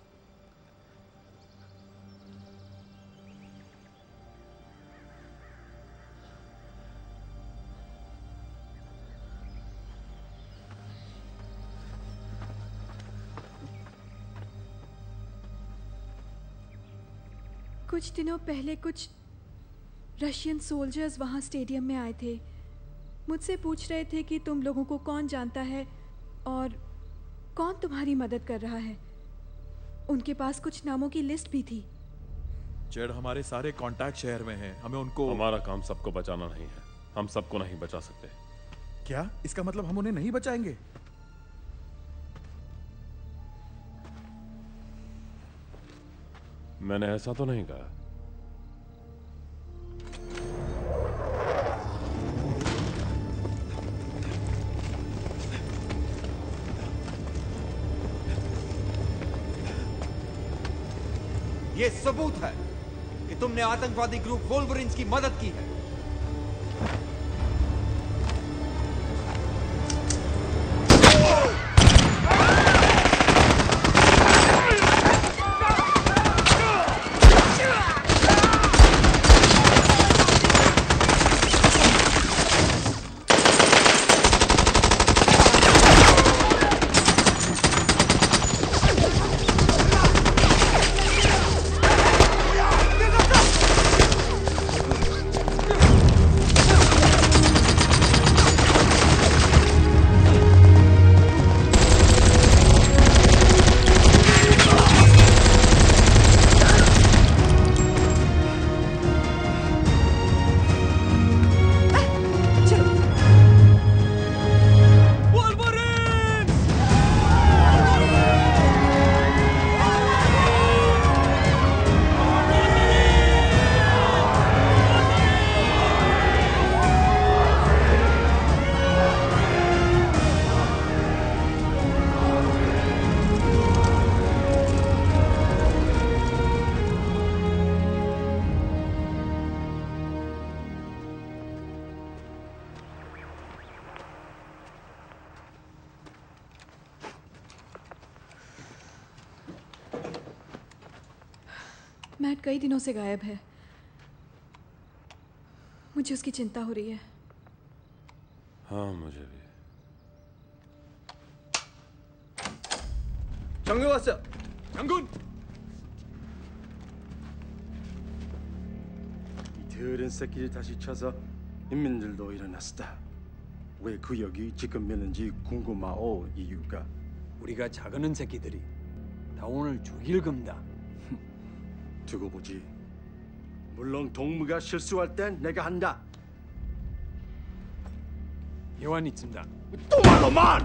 कुछ दिनों पहले कुछ रशियन सोल्जर्स वहाँ स्टेडियम में आए थे। मुझसे पूछ रहे थे कि तुम लोगों को कौन जानता है और कौन तुम्हारी मदद कर रहा है। उनके पास कुछ नामों की लिस्ट भी थी। जेड, हमारे सारे कांटेक्ट शहर में हैं। हमें उनको... हमारा काम सबको बचाना नहीं है। हम सबको नहीं बचा सकते। क्या? इसका मतलब हम उन्हें नहीं बचाएंगे? मैंने ऐसा तो नहीं कहा। ये सबूत है कि तुमने आतंकवादी ग्रुप वोल्वरिन्स की मदद की है। मैट कई दिनों से गायब है। मुझे उसकी चिंता हो रही है। हाँ, मुझे भी। 장군 왔어. 장군. 이 더러운 새끼를 다시 쳐서 인민들도 일어났다. 왜 구역이 지금면은지 궁금하오 이유가. 우리가 작은 새끼들이 다 오늘 죽일 겁니다. 두고 보지. 물론 동무가 실수할 땐 내가 한다. 여환이 있습니다. 또 말로만!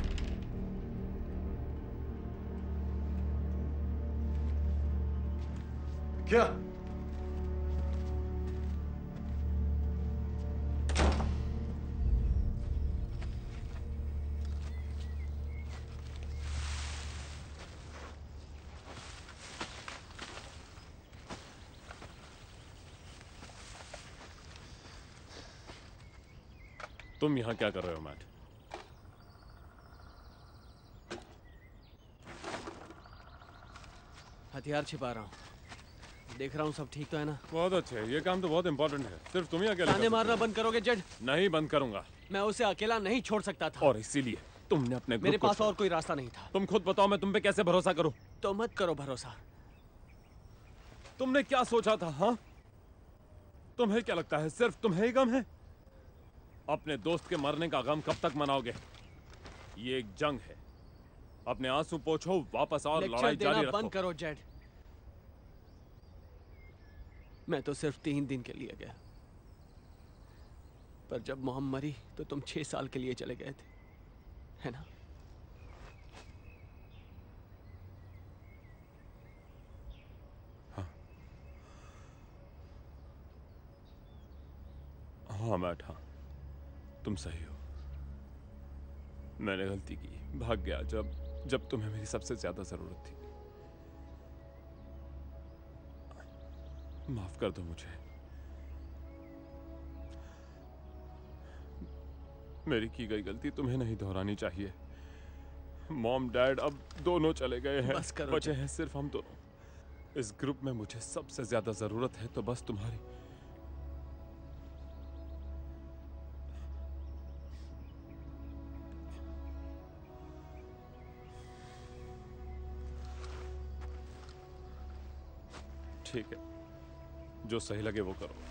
क्या? तुम यहाँ क्या कर रहे हो मैट? हथियार छिपा रहा हूँ। देख रहा हूँ सब ठीक तो है ना? बहुत अच्छे, ये काम तो बहुत इंपॉर्टेंट है। सिर्फ तुम ही अकेले ताने मारना बंद करोगे जेड? नहीं बंद करूंगा। मैं उसे अकेला नहीं छोड़ सकता था। और इसीलिए तुमने अपने मेरे पास और कोई रास्ता नहीं था। तुम खुद बताओ मैं तुम पे कैसे भरोसा करूं? तो मत करो भरोसा। तुमने क्या सोचा था? हाँ, तुम्हें क्या लगता है सिर्फ तुम्हें ही गम है? अपने दोस्त के मरने का गम कब तक मनाओगे? ये एक जंग है। अपने आंसू पोंछो, वापस और लड़ाई जारी रखो। बंद करो जेड। मैं तो सिर्फ तीन दिन के लिए गया, पर जब मोहम मरी तो तुम छह साल के लिए चले गए थे, है ना? हाँ, हाँ मैट, हाँ तुम सही हो। मैंने गलती की, भाग गया जब जब तुम्हें मेरी सबसे ज्यादा जरूरत थी। माफ कर दो मुझे। मेरी की गई गलती तुम्हें नहीं दोहरानी चाहिए। मॉम डैड अब दोनों चले गए हैं, बस करो बचे हैं सिर्फ हम दोनों। इस ग्रुप में मुझे सबसे ज्यादा जरूरत है तो बस तुम्हारी। ठीक है, जो सही लगे वो करो।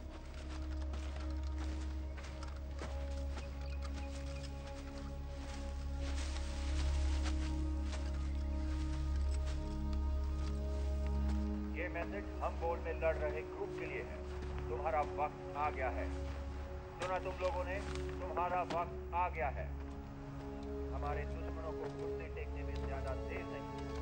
ये मैसेज हम बोल में लड़ रहे ग्रुप के लिए है। तुम्हारा वक्त आ गया है। सुना तुम लोगों ने? तुम्हारा वक्त आ गया है। हमारे दुश्मनों को घुटने टेकने में ज्यादा देर नहीं।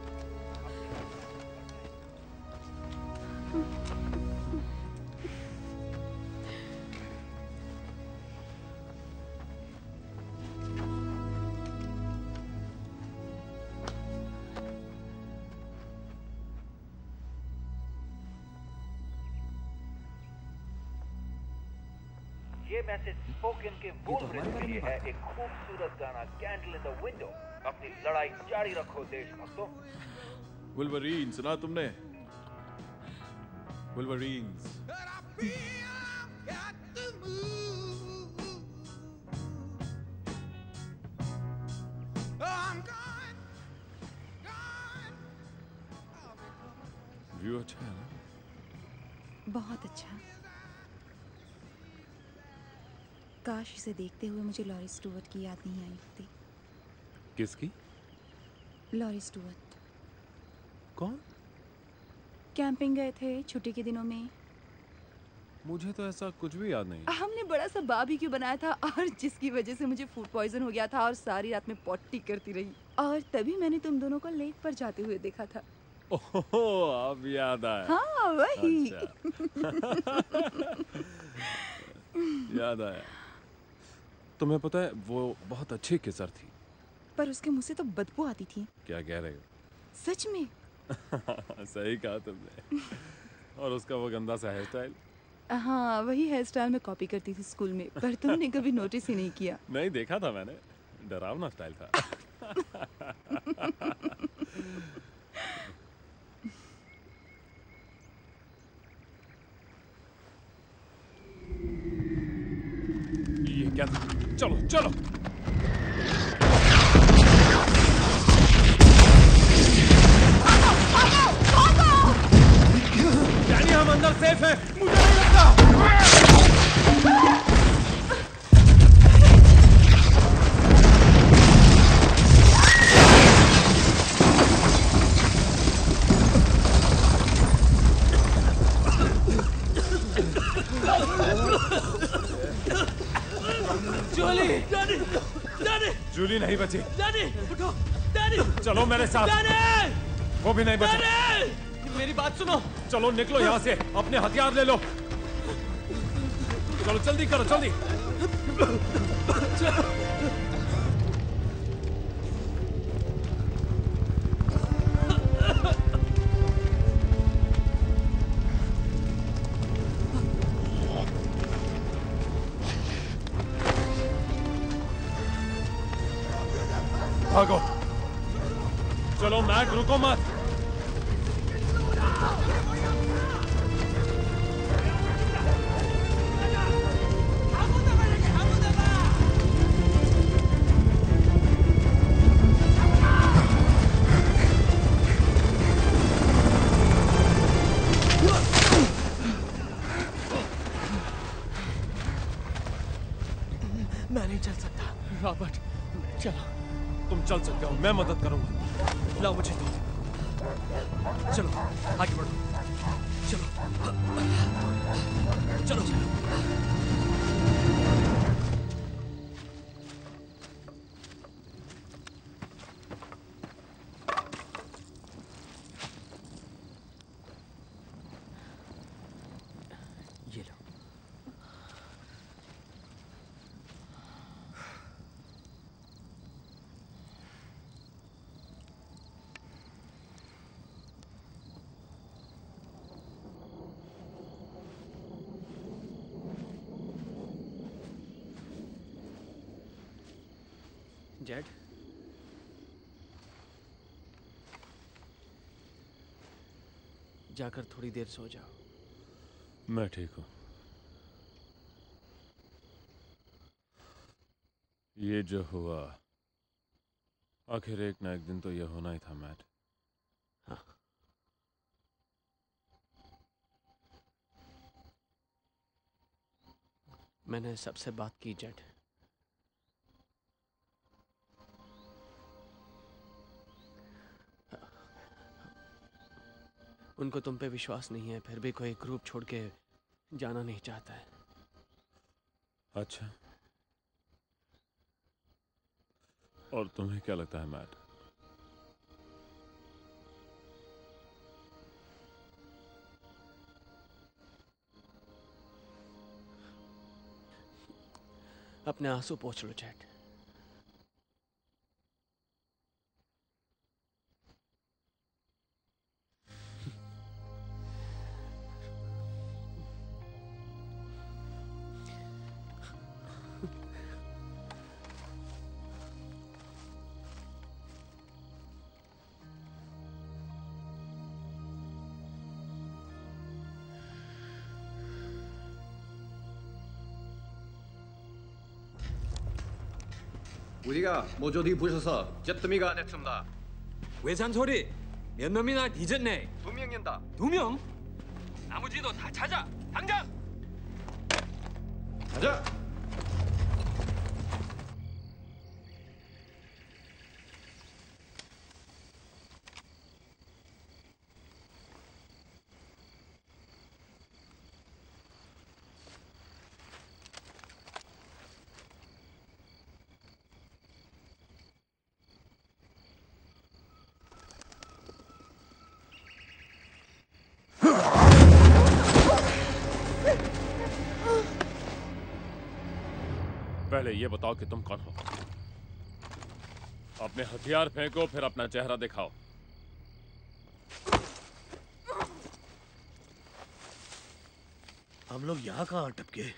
ये मैसेज स्पोकन के वुल्वरिन्स के लिए है। एक खूबसूरत गाना कैंडल इन द विंडो। अपनी लड़ाई जारी रखो देशभक्तों। वुल्वरीन सुना तुमने? वुल्वरीन्स। व्यू अच्छा है ना? बहुत अच्छा। काश इसे देखते हुए मुझे लॉरी स्टुअर्ट की याद नहीं आई होती। किसकी? Lorry Stuart. कौन? कैंपिंग गए थे छुट्टी के दिनों में। मुझे तो ऐसा कुछ भी याद नहीं। हमने बड़ा सा बारबेक्यू बनाया था और जिसकी वजह से मुझे फूड पॉइजन हो गया था और सारी रात में पॉटी करती रही। और तभी मैंने तुम दोनों को लेक पर जाते हुए देखा था। ओह, अब याद आया। हाँ वही। अच्छा। याद आया। तुम्हें पता है वो बहुत अच्छी किसर थी, पर उसके मुंह से तो बदबू आती थी। क्या कह रहे हो? सच में? सही कहा तुमने। और उसका वो गंदा सा हेयर स्टाइल। हाँ वही हेयर स्टाइल मैं कॉपी करती थी स्कूल में, पर तुमने कभी नोटिस ही नहीं किया। नहीं देखा था मैंने, डरावना स्टाइल था। ये क्या था? चलो चलो। यानी हम अंदर सेफ हैं? मुझे नहीं लगता। जोली! नहीं बची। डैडी उठो, डैडी चलो मेरे साथ। डैडी वो भी नहीं बची। डैडी मेरी बात सुनो। चलो निकलो यहाँ से, अपने हथियार ले लो। चलो जल्दी करो, जल्दी। भागो। चलो मैट, रुको मत। मैं नहीं चल सकता रॉबर्ट, चलो। तुम चल सकते हो, मैं मदद करूंगा। लाओ मुझे तो। चलो आगे बढ़ो, चलो चलो चलो। ये लो। जेड, जाकर थोड़ी देर सो जाओ। मैं ठीक हूं। ये जो हुआ, आखिर एक ना एक दिन तो ये होना ही था मैट। हाँ। मैंने सबसे बात की जेड। उनको तुम पे विश्वास नहीं है, फिर भी कोई ग्रुप छोड़ के जाना नहीं चाहता है। अच्छा, और तुम्हें क्या लगता है मैट? अपने आंसू पोंछ लो जेड। 우리가 모조리 부셔서 잿더미가 됐습니다. 외산 소리 몇 놈이나 뒤졌네. 두 명인다. 두 명? 나머지도 다 찾아. 당장. 가자. पहले ये बताओ कि तुम कौन हो। अपने हथियार फेंको, फिर अपना चेहरा दिखाओ। हम लोग यहाँ कहाँ अटक गए?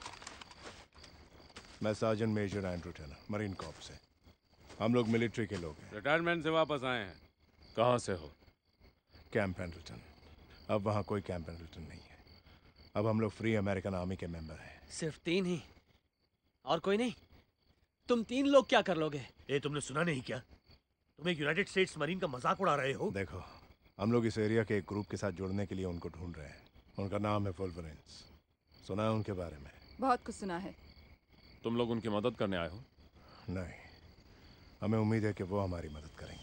मैं sergeant major Andrew Turner, marine corps से। हम लोग मिलिट्री के लोग हैं। रिटायरमेंट से वापस आए हैं। कहाँ से हो? कैंप हैंडल्टन। अब वहाँ कोई कैंप हैंडल्टन नहीं है। अब हम लोग फ्री अमेरिकन आर्मी के मेंबर हैं। सिर्फ तीन ही और कोई नहीं? तुम तीन लोग क्या कर लोगे? ए, तुमने सुना नहीं क्या? तुम एक यूनाइटेड स्टेट्स मरीन का मजाक उड़ा रहे हो? देखो, हम लोग इस एरिया के एक ग्रुप के साथ जुड़ने के लिए उनको ढूंढ रहे हैं। उनका नाम है वुल्वरीन्स। सुना है उनके बारे में? बहुत कुछ सुना है। तुम लोग उनकी मदद करने आए हो? नहीं, हमें उम्मीद है कि वो हमारी मदद करेंगे।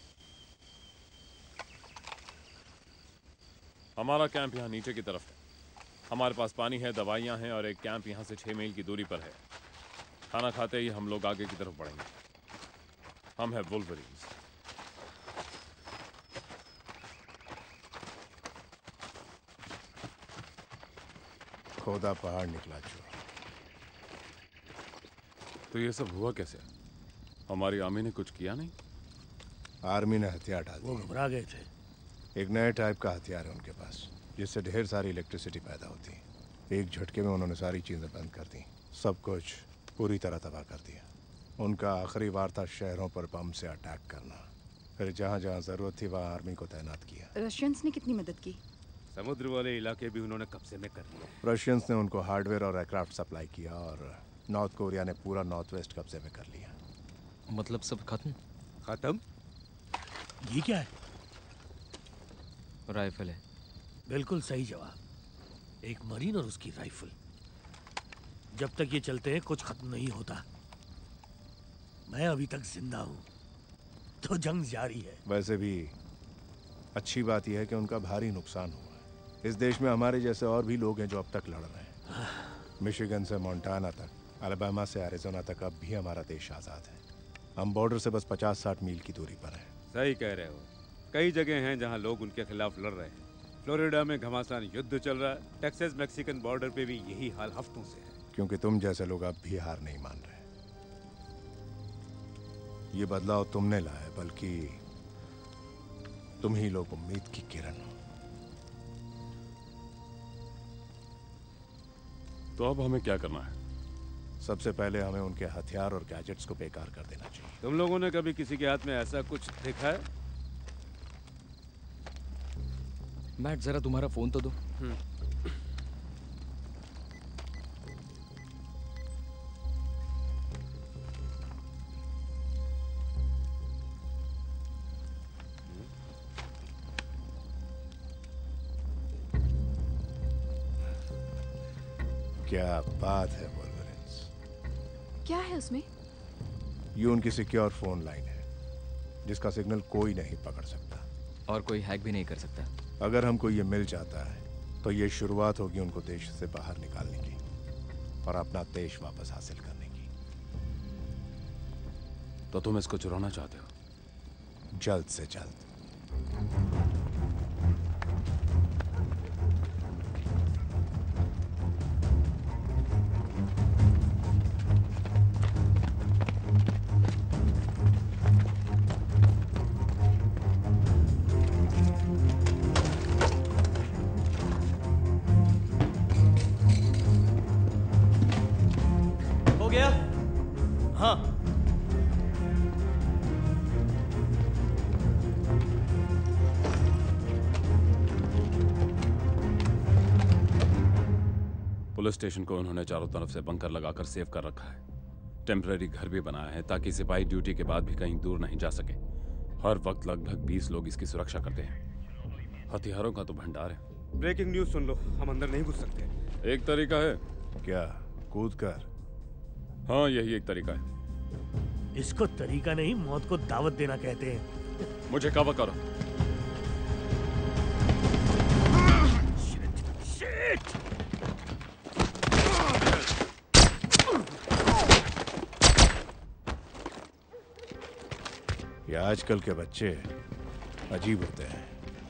हमारा कैंप यहाँ नीचे की तरफ है। हमारे पास पानी है, दवाइयाँ हैं और एक कैंप यहाँ से छह मील की दूरी पर है। खाना खाते ही हम लोग आगे की तरफ बढ़ेंगे। हम हैं वुल्वरीन्स। खोदा पहाड़ निकला जो। तो ये सब हुआ कैसे? हमारी आर्मी ने कुछ किया नहीं? आर्मी ने हथियार डाल दिए। वो घबरा गए थे। एक नए टाइप का हथियार है उनके पास, जिससे ढेर सारी इलेक्ट्रिसिटी पैदा होती है। एक झटके में उन्होंने सारी चीजें बंद कर दी, सब कुछ पूरी तरह तबाह कर दिया। उनका आखिरी वार था शहरों पर बम से अटैक करना। फिर जहाँ जहाँ जरूरत थी वहाँ आर्मी को तैनात किया। रशियंस ने कितनी मदद की? समुद्र वाले इलाके भी उन्होंने कब्जे में कर लिए। रशियंस ने उनको हार्डवेयर और एयरक्राफ्ट सप्लाई किया और नॉर्थ कोरिया ने पूरा नॉर्थ वेस्ट कब्जे में कर लिया। मतलब सब खत्म? खत्म? ये क्या है? राइफल है। बिल्कुल सही जवाब। एक मरीन और उसकी राइफल। जब तक ये चलते हैं कुछ खत्म नहीं होता। मैं अभी तक जिंदा हूं, तो जंग जारी है। वैसे भी अच्छी बात यह है कि उनका भारी नुकसान हुआ है। इस देश में हमारे जैसे और भी लोग हैं जो अब तक लड़ रहे हैं। मिशिगन से मोंटाना तक, अलाबामा से एरिज़ोना तक अब भी हमारा देश आज़ाद है। हम बॉर्डर से बस पचास साठ मील की दूरी पर हैं। सही कह रहे हो। कई जगह हैं जहां लोग उनके खिलाफ लड़ रहे हैं। फ्लोरिडा में घमासान युद्ध चल रहा है। टेक्सास मैक्सिकन बॉर्डर पे भी यही हाल हफ्तों से है। क्योंकि तुम जैसे लोग अब भी हार नहीं मान रहे। ये बदलाव तुमने लाया, बल्कि तुम ही लोग उम्मीद की किरण हो। तो अब हमें क्या करना है? सबसे पहले हमें उनके हथियार और गैजेट्स को बेकार कर देना चाहिए। तुम लोगों ने कभी किसी के हाथ में ऐसा कुछ देखा है? मैट, जरा तुम्हारा फोन तो दो। क्या बात है वुल्वरीन्स। क्या है उसमें? ये उनकी सिक्योर फोन लाइन है, जिसका सिग्नल कोई नहीं पकड़ सकता और कोई हैक भी नहीं कर सकता। अगर हमको ये मिल जाता है तो ये शुरुआत होगी उनको देश से बाहर निकालने की और अपना देश वापस हासिल करने की। तो तुम इसको चुराना चाहते हो? जल्द से जल्द। हो गया? हाँ। पुलिस स्टेशन को उन्होंने चारों तरफ से बंकर लगाकर सेव कर रखा है। टेम्पररी घर भी बनाया है ताकि सिपाही ड्यूटी के बाद भी कहीं दूर नहीं जा सके। हर वक्त लगभग बीस लोग इसकी सुरक्षा करते हैं। हथियारों का तो भंडार है। ब्रेकिंग न्यूज सुन लो, हम अंदर नहीं घुस सकते। एक तरीका है। क्या? कूद कर? हाँ, यही एक तरीका है। इसको तरीका नहीं, मौत को दावत देना कहते हैं। मुझे कवर करो। शिट! ये आजकल के बच्चे अजीब होते हैं।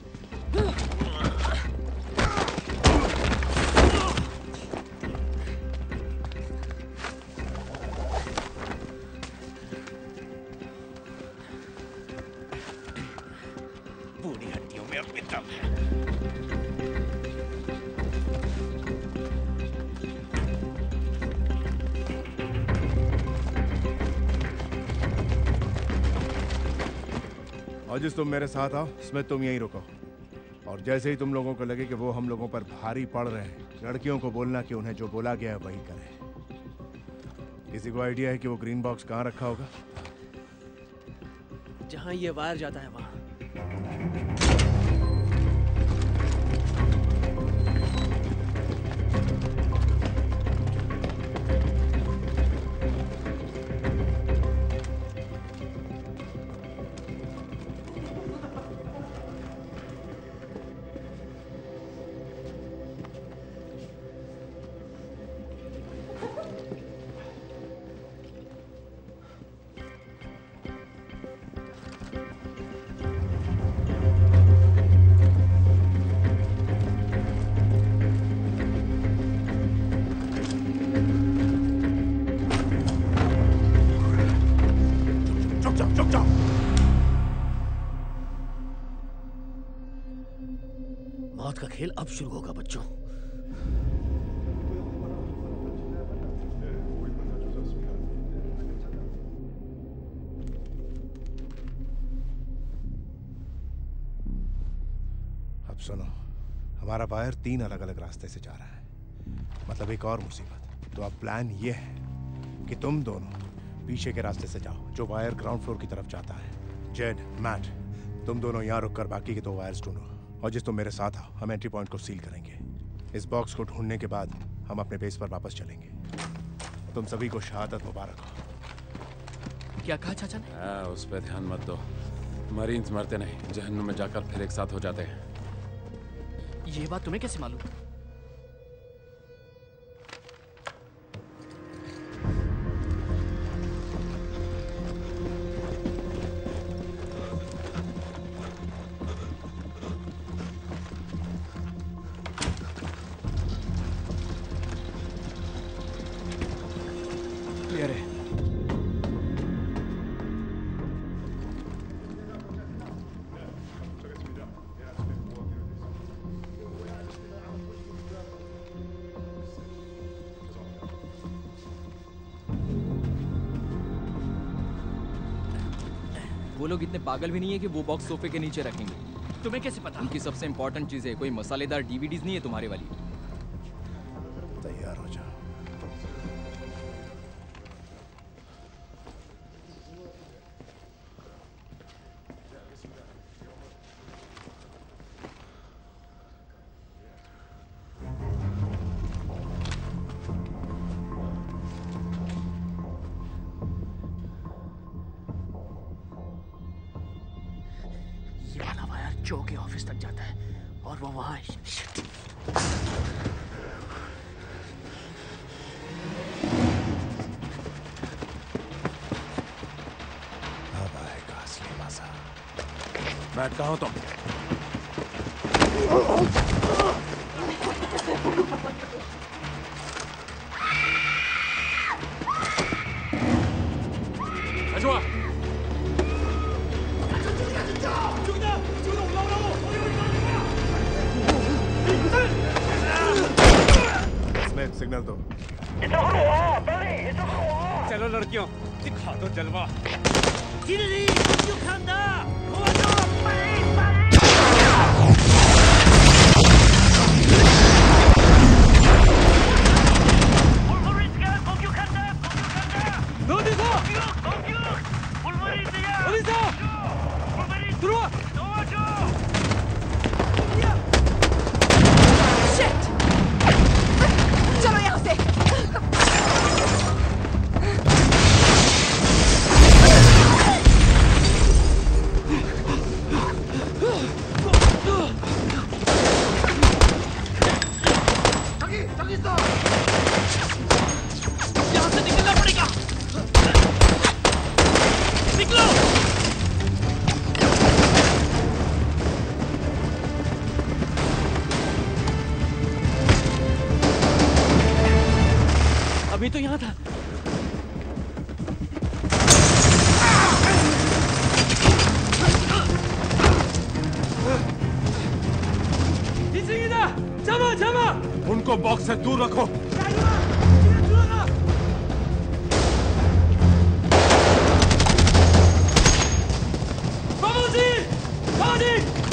बूढ़ी हड्डियों में अब भी दम है। आज तुम मेरे साथ आओ, स्मिथ तुम यहीं रुको। और जैसे ही तुम लोगों को लगे कि वो हम लोगों पर भारी पड़ रहे हैं, लड़कियों को बोलना कि उन्हें जो बोला गया है वही करें। किसी को आइडिया है कि वो ग्रीन बॉक्स कहाँ रखा होगा? जहाँ ये वायर जाता है वहाँ। मौत का खेल अब शुरू होगा बच्चों। अब सुनो, हमारा वायर तीन अलग अलग रास्ते से जा रहा है, मतलब एक और मुसीबत। तो अब प्लान ये है कि तुम दोनों पीछे के रास्ते से जाओ जो वायर ग्राउंड फ्लोर की तरफ जाता है। जेड, मैट, तुम दोनों यहाँ रुककर बाकी के दो वायर्स ढूंढो, और जिस तुम मेरे साथ आओ, हम एंट्री पॉइंट को सील करेंगे। इस बॉक्स को ढूंढने के बाद हम अपने बेस पर वापस चलेंगे। तुम सभी को शहादत मुबारक हो। क्या कहा चाचा ने? आ, उस पर ध्यान मत दो। मरीन्स मरते नहीं, जहन्नुम में जाकर फिर एक साथ हो जाते हैं। ये बात तुम्हें कैसे मालूम? क्लियर है। वो लोग इतने पागल भी नहीं है कि वो बॉक्स सोफे के नीचे रखेंगे। तुम्हें कैसे पता? उनकी सबसे इंपॉर्टेंट चीज है, कोई मसालेदार डीवीडीज नहीं है तुम्हारे वाली। तैयार हो जाओ। ये वाला वायर जो के ऑफिस तक जाता है और वो वहां अब आएगा असली मजा। बैठ कहाँ हो तुम? अजवा सिग्नल दो। चलो लड़कियों, दिखा दो जलवा। चलो यहाँ से। यहाँ से निकलना पड़ेगा। निकलो। अभी तो यहाँ था। जमा जमा उनको बॉक्स से दूर रखो। बाबूजी, बाबूजी।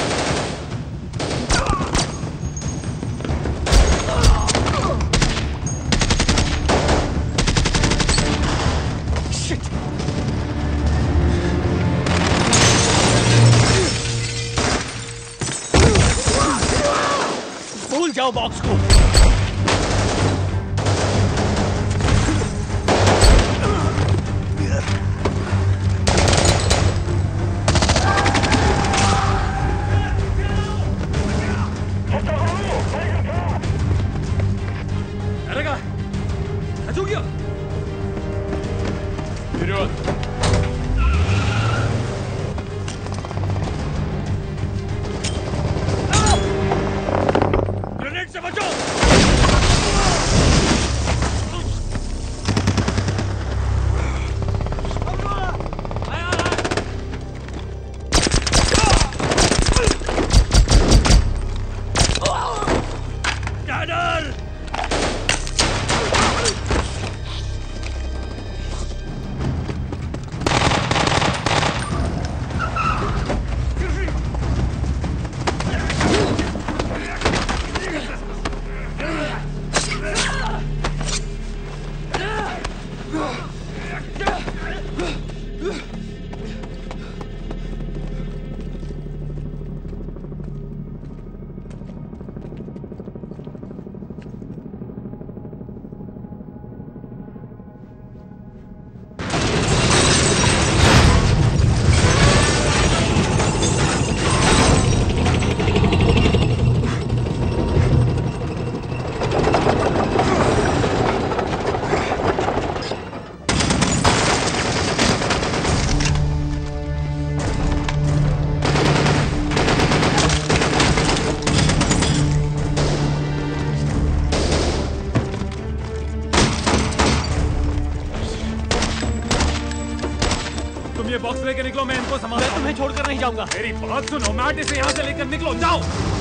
भूल जाओ बॉक्स को। Erega! 저기요! Vперед! ग्रेनेड से बचो! मैं तुम्हें छोड़कर नहीं जाऊंगा। मेरी बात सुनो, मैट इसे यहाँ से लेकर निकलो, जाओ।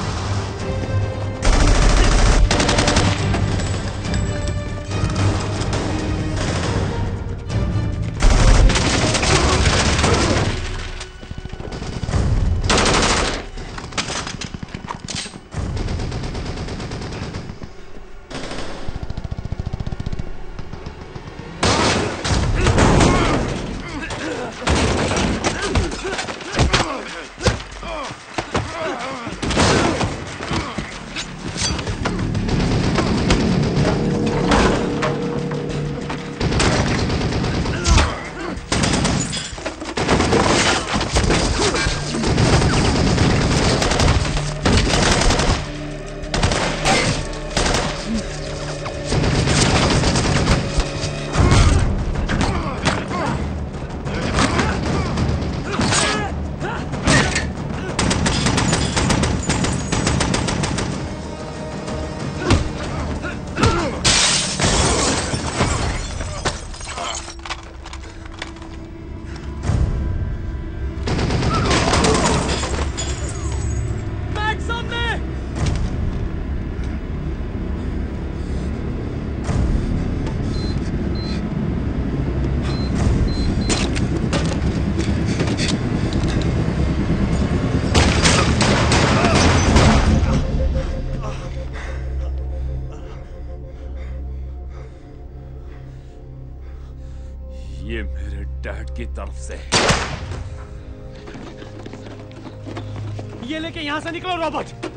ये मेरे डैड की तरफ से। ये लेके यहां से निकलो रॉबर्ट।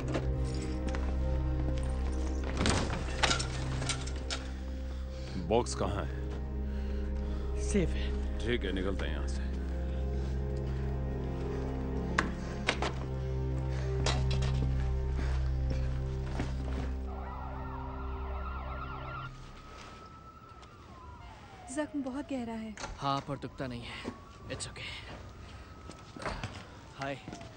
बॉक्स कहाँ है? सेफ है। ठीक है, निकलते हैं यहां से। जख्म बहुत गहरा है। हाँ, पर दुखता नहीं है। It's okay. हाय।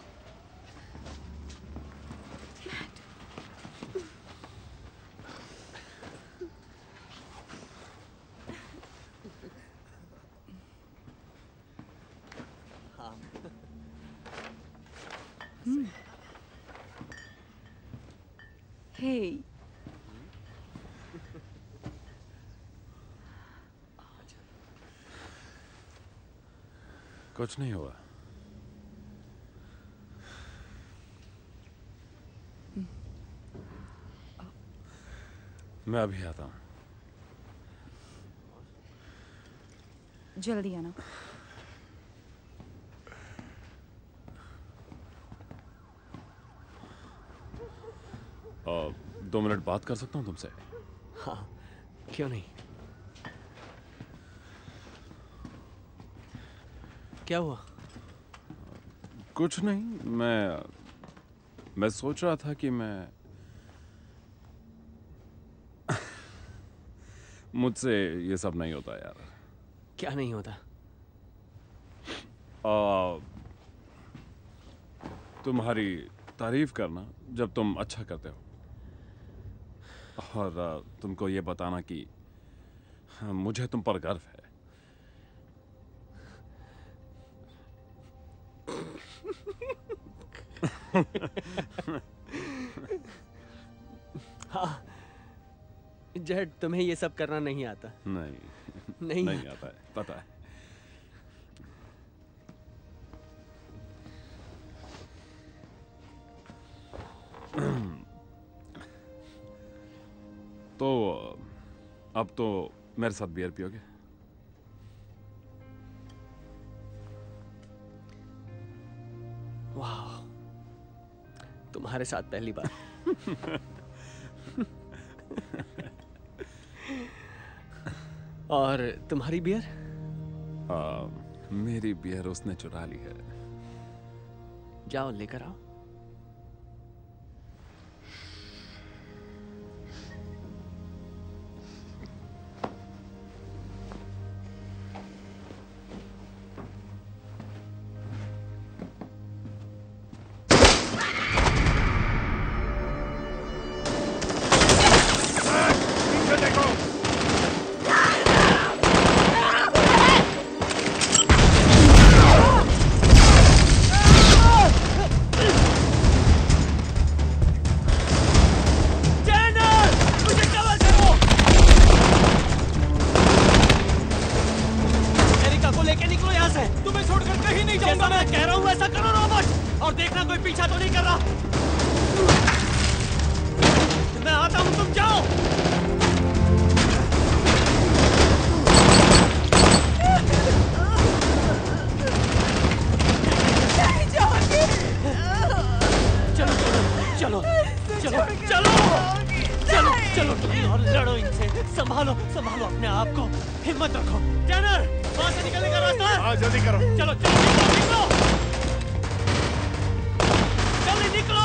हे। कुछ नहीं हुआ। मैं अभी आता हूं। जल्दी आना। आ, दो मिनट बात कर सकता हूं तुमसे? हाँ, क्यों नहीं। क्या हुआ? कुछ नहीं, मैं मैं सोच रहा था कि मैं मुझसे ये सब नहीं होता यार। क्या नहीं होता? आ, तुम्हारी तारीफ करना जब तुम अच्छा करते हो, और आ, तुमको ये बताना कि मुझे तुम पर गर्व है। हाँ, जेड, तुम्हें ये सब करना नहीं आता। नहीं नहीं, नहीं आता है, पता है। तो अब तो मेरे साथ बियर पियोगे? वाह, तुम्हारे साथ पहली बार। और तुम्हारी बियर? आ, मेरी बियर उसने चुरा ली है। जाओ लेकर आओ। और देखना कोई पीछा तो नहीं कर रहा। मैं आता हूं, तुम जाओ। चलो चलो चलो चलो चलो चलो तुम और लड़ो इनसे। संभालो संभालो अपने आप को, हिम्मत रखो। टैनर, वहां से निकलने का रास्ता है? हाँ जल्दी करो। चलो चलो निकलो, जल्दी निकलो।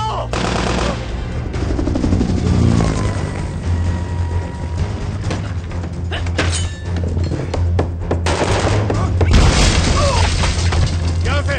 यहाँ से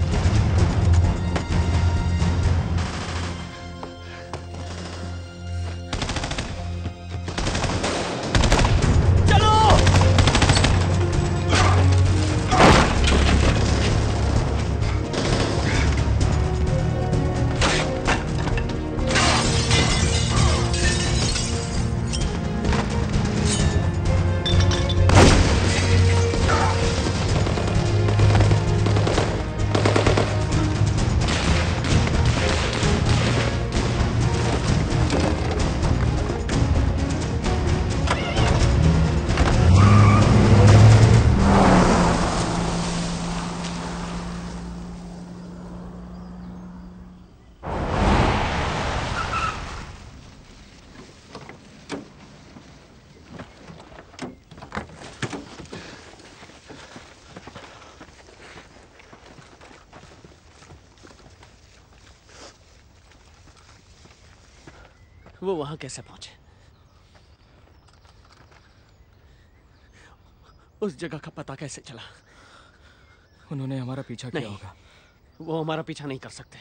वो वहां कैसे पहुंचे? उस जगह का पता कैसे चला? उन्होंने हमारा पीछा किया होगा। वो हमारा पीछा नहीं कर सकते।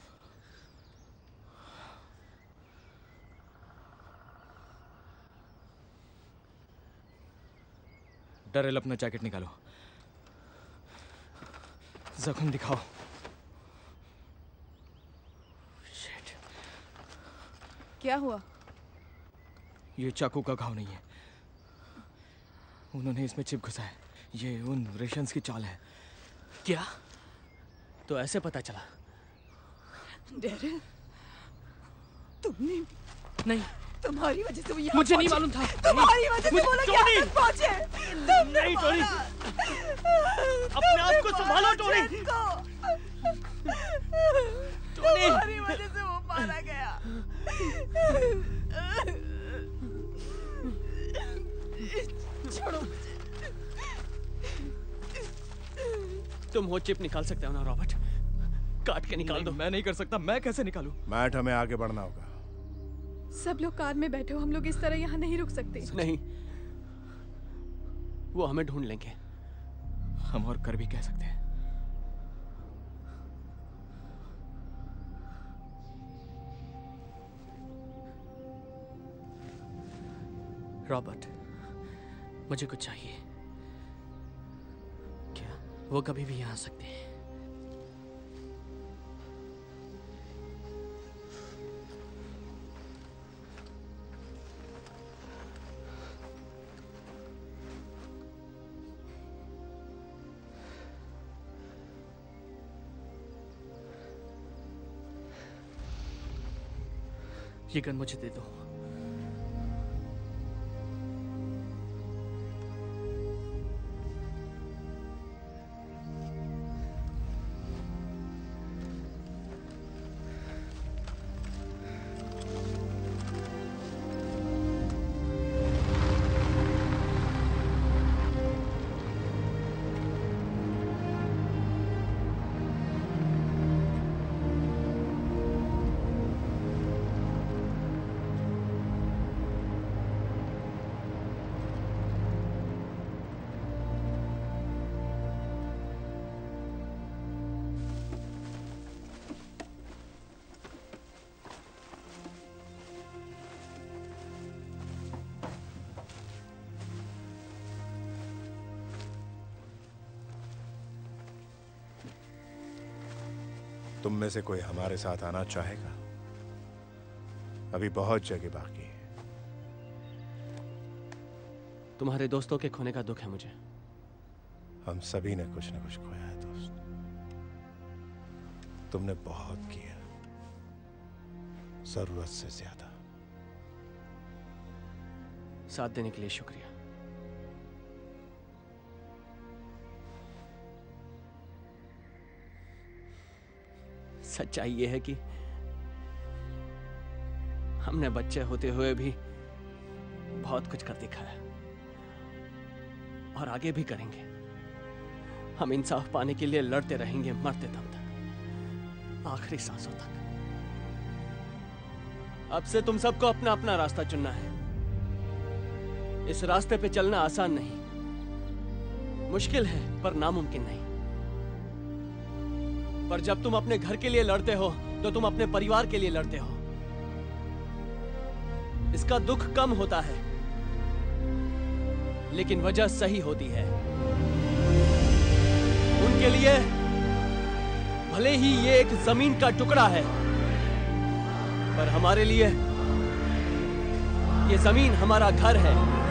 डरेल, अपना जैकेट निकालो, जख्म दिखाओ। क्या हुआ? ये चाकू का घाव नहीं है, उन्होंने इसमें चिप घुसा है। ये उन रेशंस की चाल है। क्या? तो ऐसे पता चला? डैरेल, तुमने नहीं, तुम्हारी वजह से वो यहाँ मुझे नहीं पहुंचे। मालूम था। तुम्हारी वजह से वो लोग यहाँ तक पहुंचे। तुमने नहीं टोनी, मारा। अपने आप को संभालो टोनी। टोनी, तुम्हारी वजह से वो मारा गया। छोड़ो। तुम वो चिप निकाल सकते हो ना रॉबर्ट? काट के निकाल दो। मैं नहीं कर सकता। मैं कैसे निकालूं? मैट, हमें आगे बढ़ना होगा। सब लोग कार में बैठे हो, हम लोग इस तरह यहाँ नहीं रुक सकते। नहीं, वो हमें ढूंढ लेंगे। हम और कर भी कह सकते हैं। रॉबर्ट, मुझे कुछ चाहिए। क्या वो कभी भी यहाँ आ सकते हैं? ये गन मुझे दे दो। तुम में से कोई हमारे साथ आना चाहेगा? अभी बहुत जगह बाकी है। तुम्हारे दोस्तों के खोने का दुख है मुझे। हम सभी ने कुछ न कुछ खोया है दोस्त। तुमने बहुत किया, जरूरत से ज्यादा। साथ देने के लिए शुक्रिया। सच्चाई यह है कि हमने बच्चे होते हुए भी बहुत कुछ कर दिखाया और आगे भी करेंगे। हम इंसाफ पाने के लिए लड़ते रहेंगे मरते दम तक, आखिरी सांसों तक। अब से तुम सबको अपना अपना रास्ता चुनना है। इस रास्ते पे चलना आसान नहीं, मुश्किल है पर नामुमकिन नहीं। पर जब तुम अपने घर के लिए लड़ते हो तो तुम अपने परिवार के लिए लड़ते हो। इसका दुख कम होता है लेकिन वजह सही होती है। उनके लिए भले ही ये एक जमीन का टुकड़ा है, पर हमारे लिए ये जमीन हमारा घर है।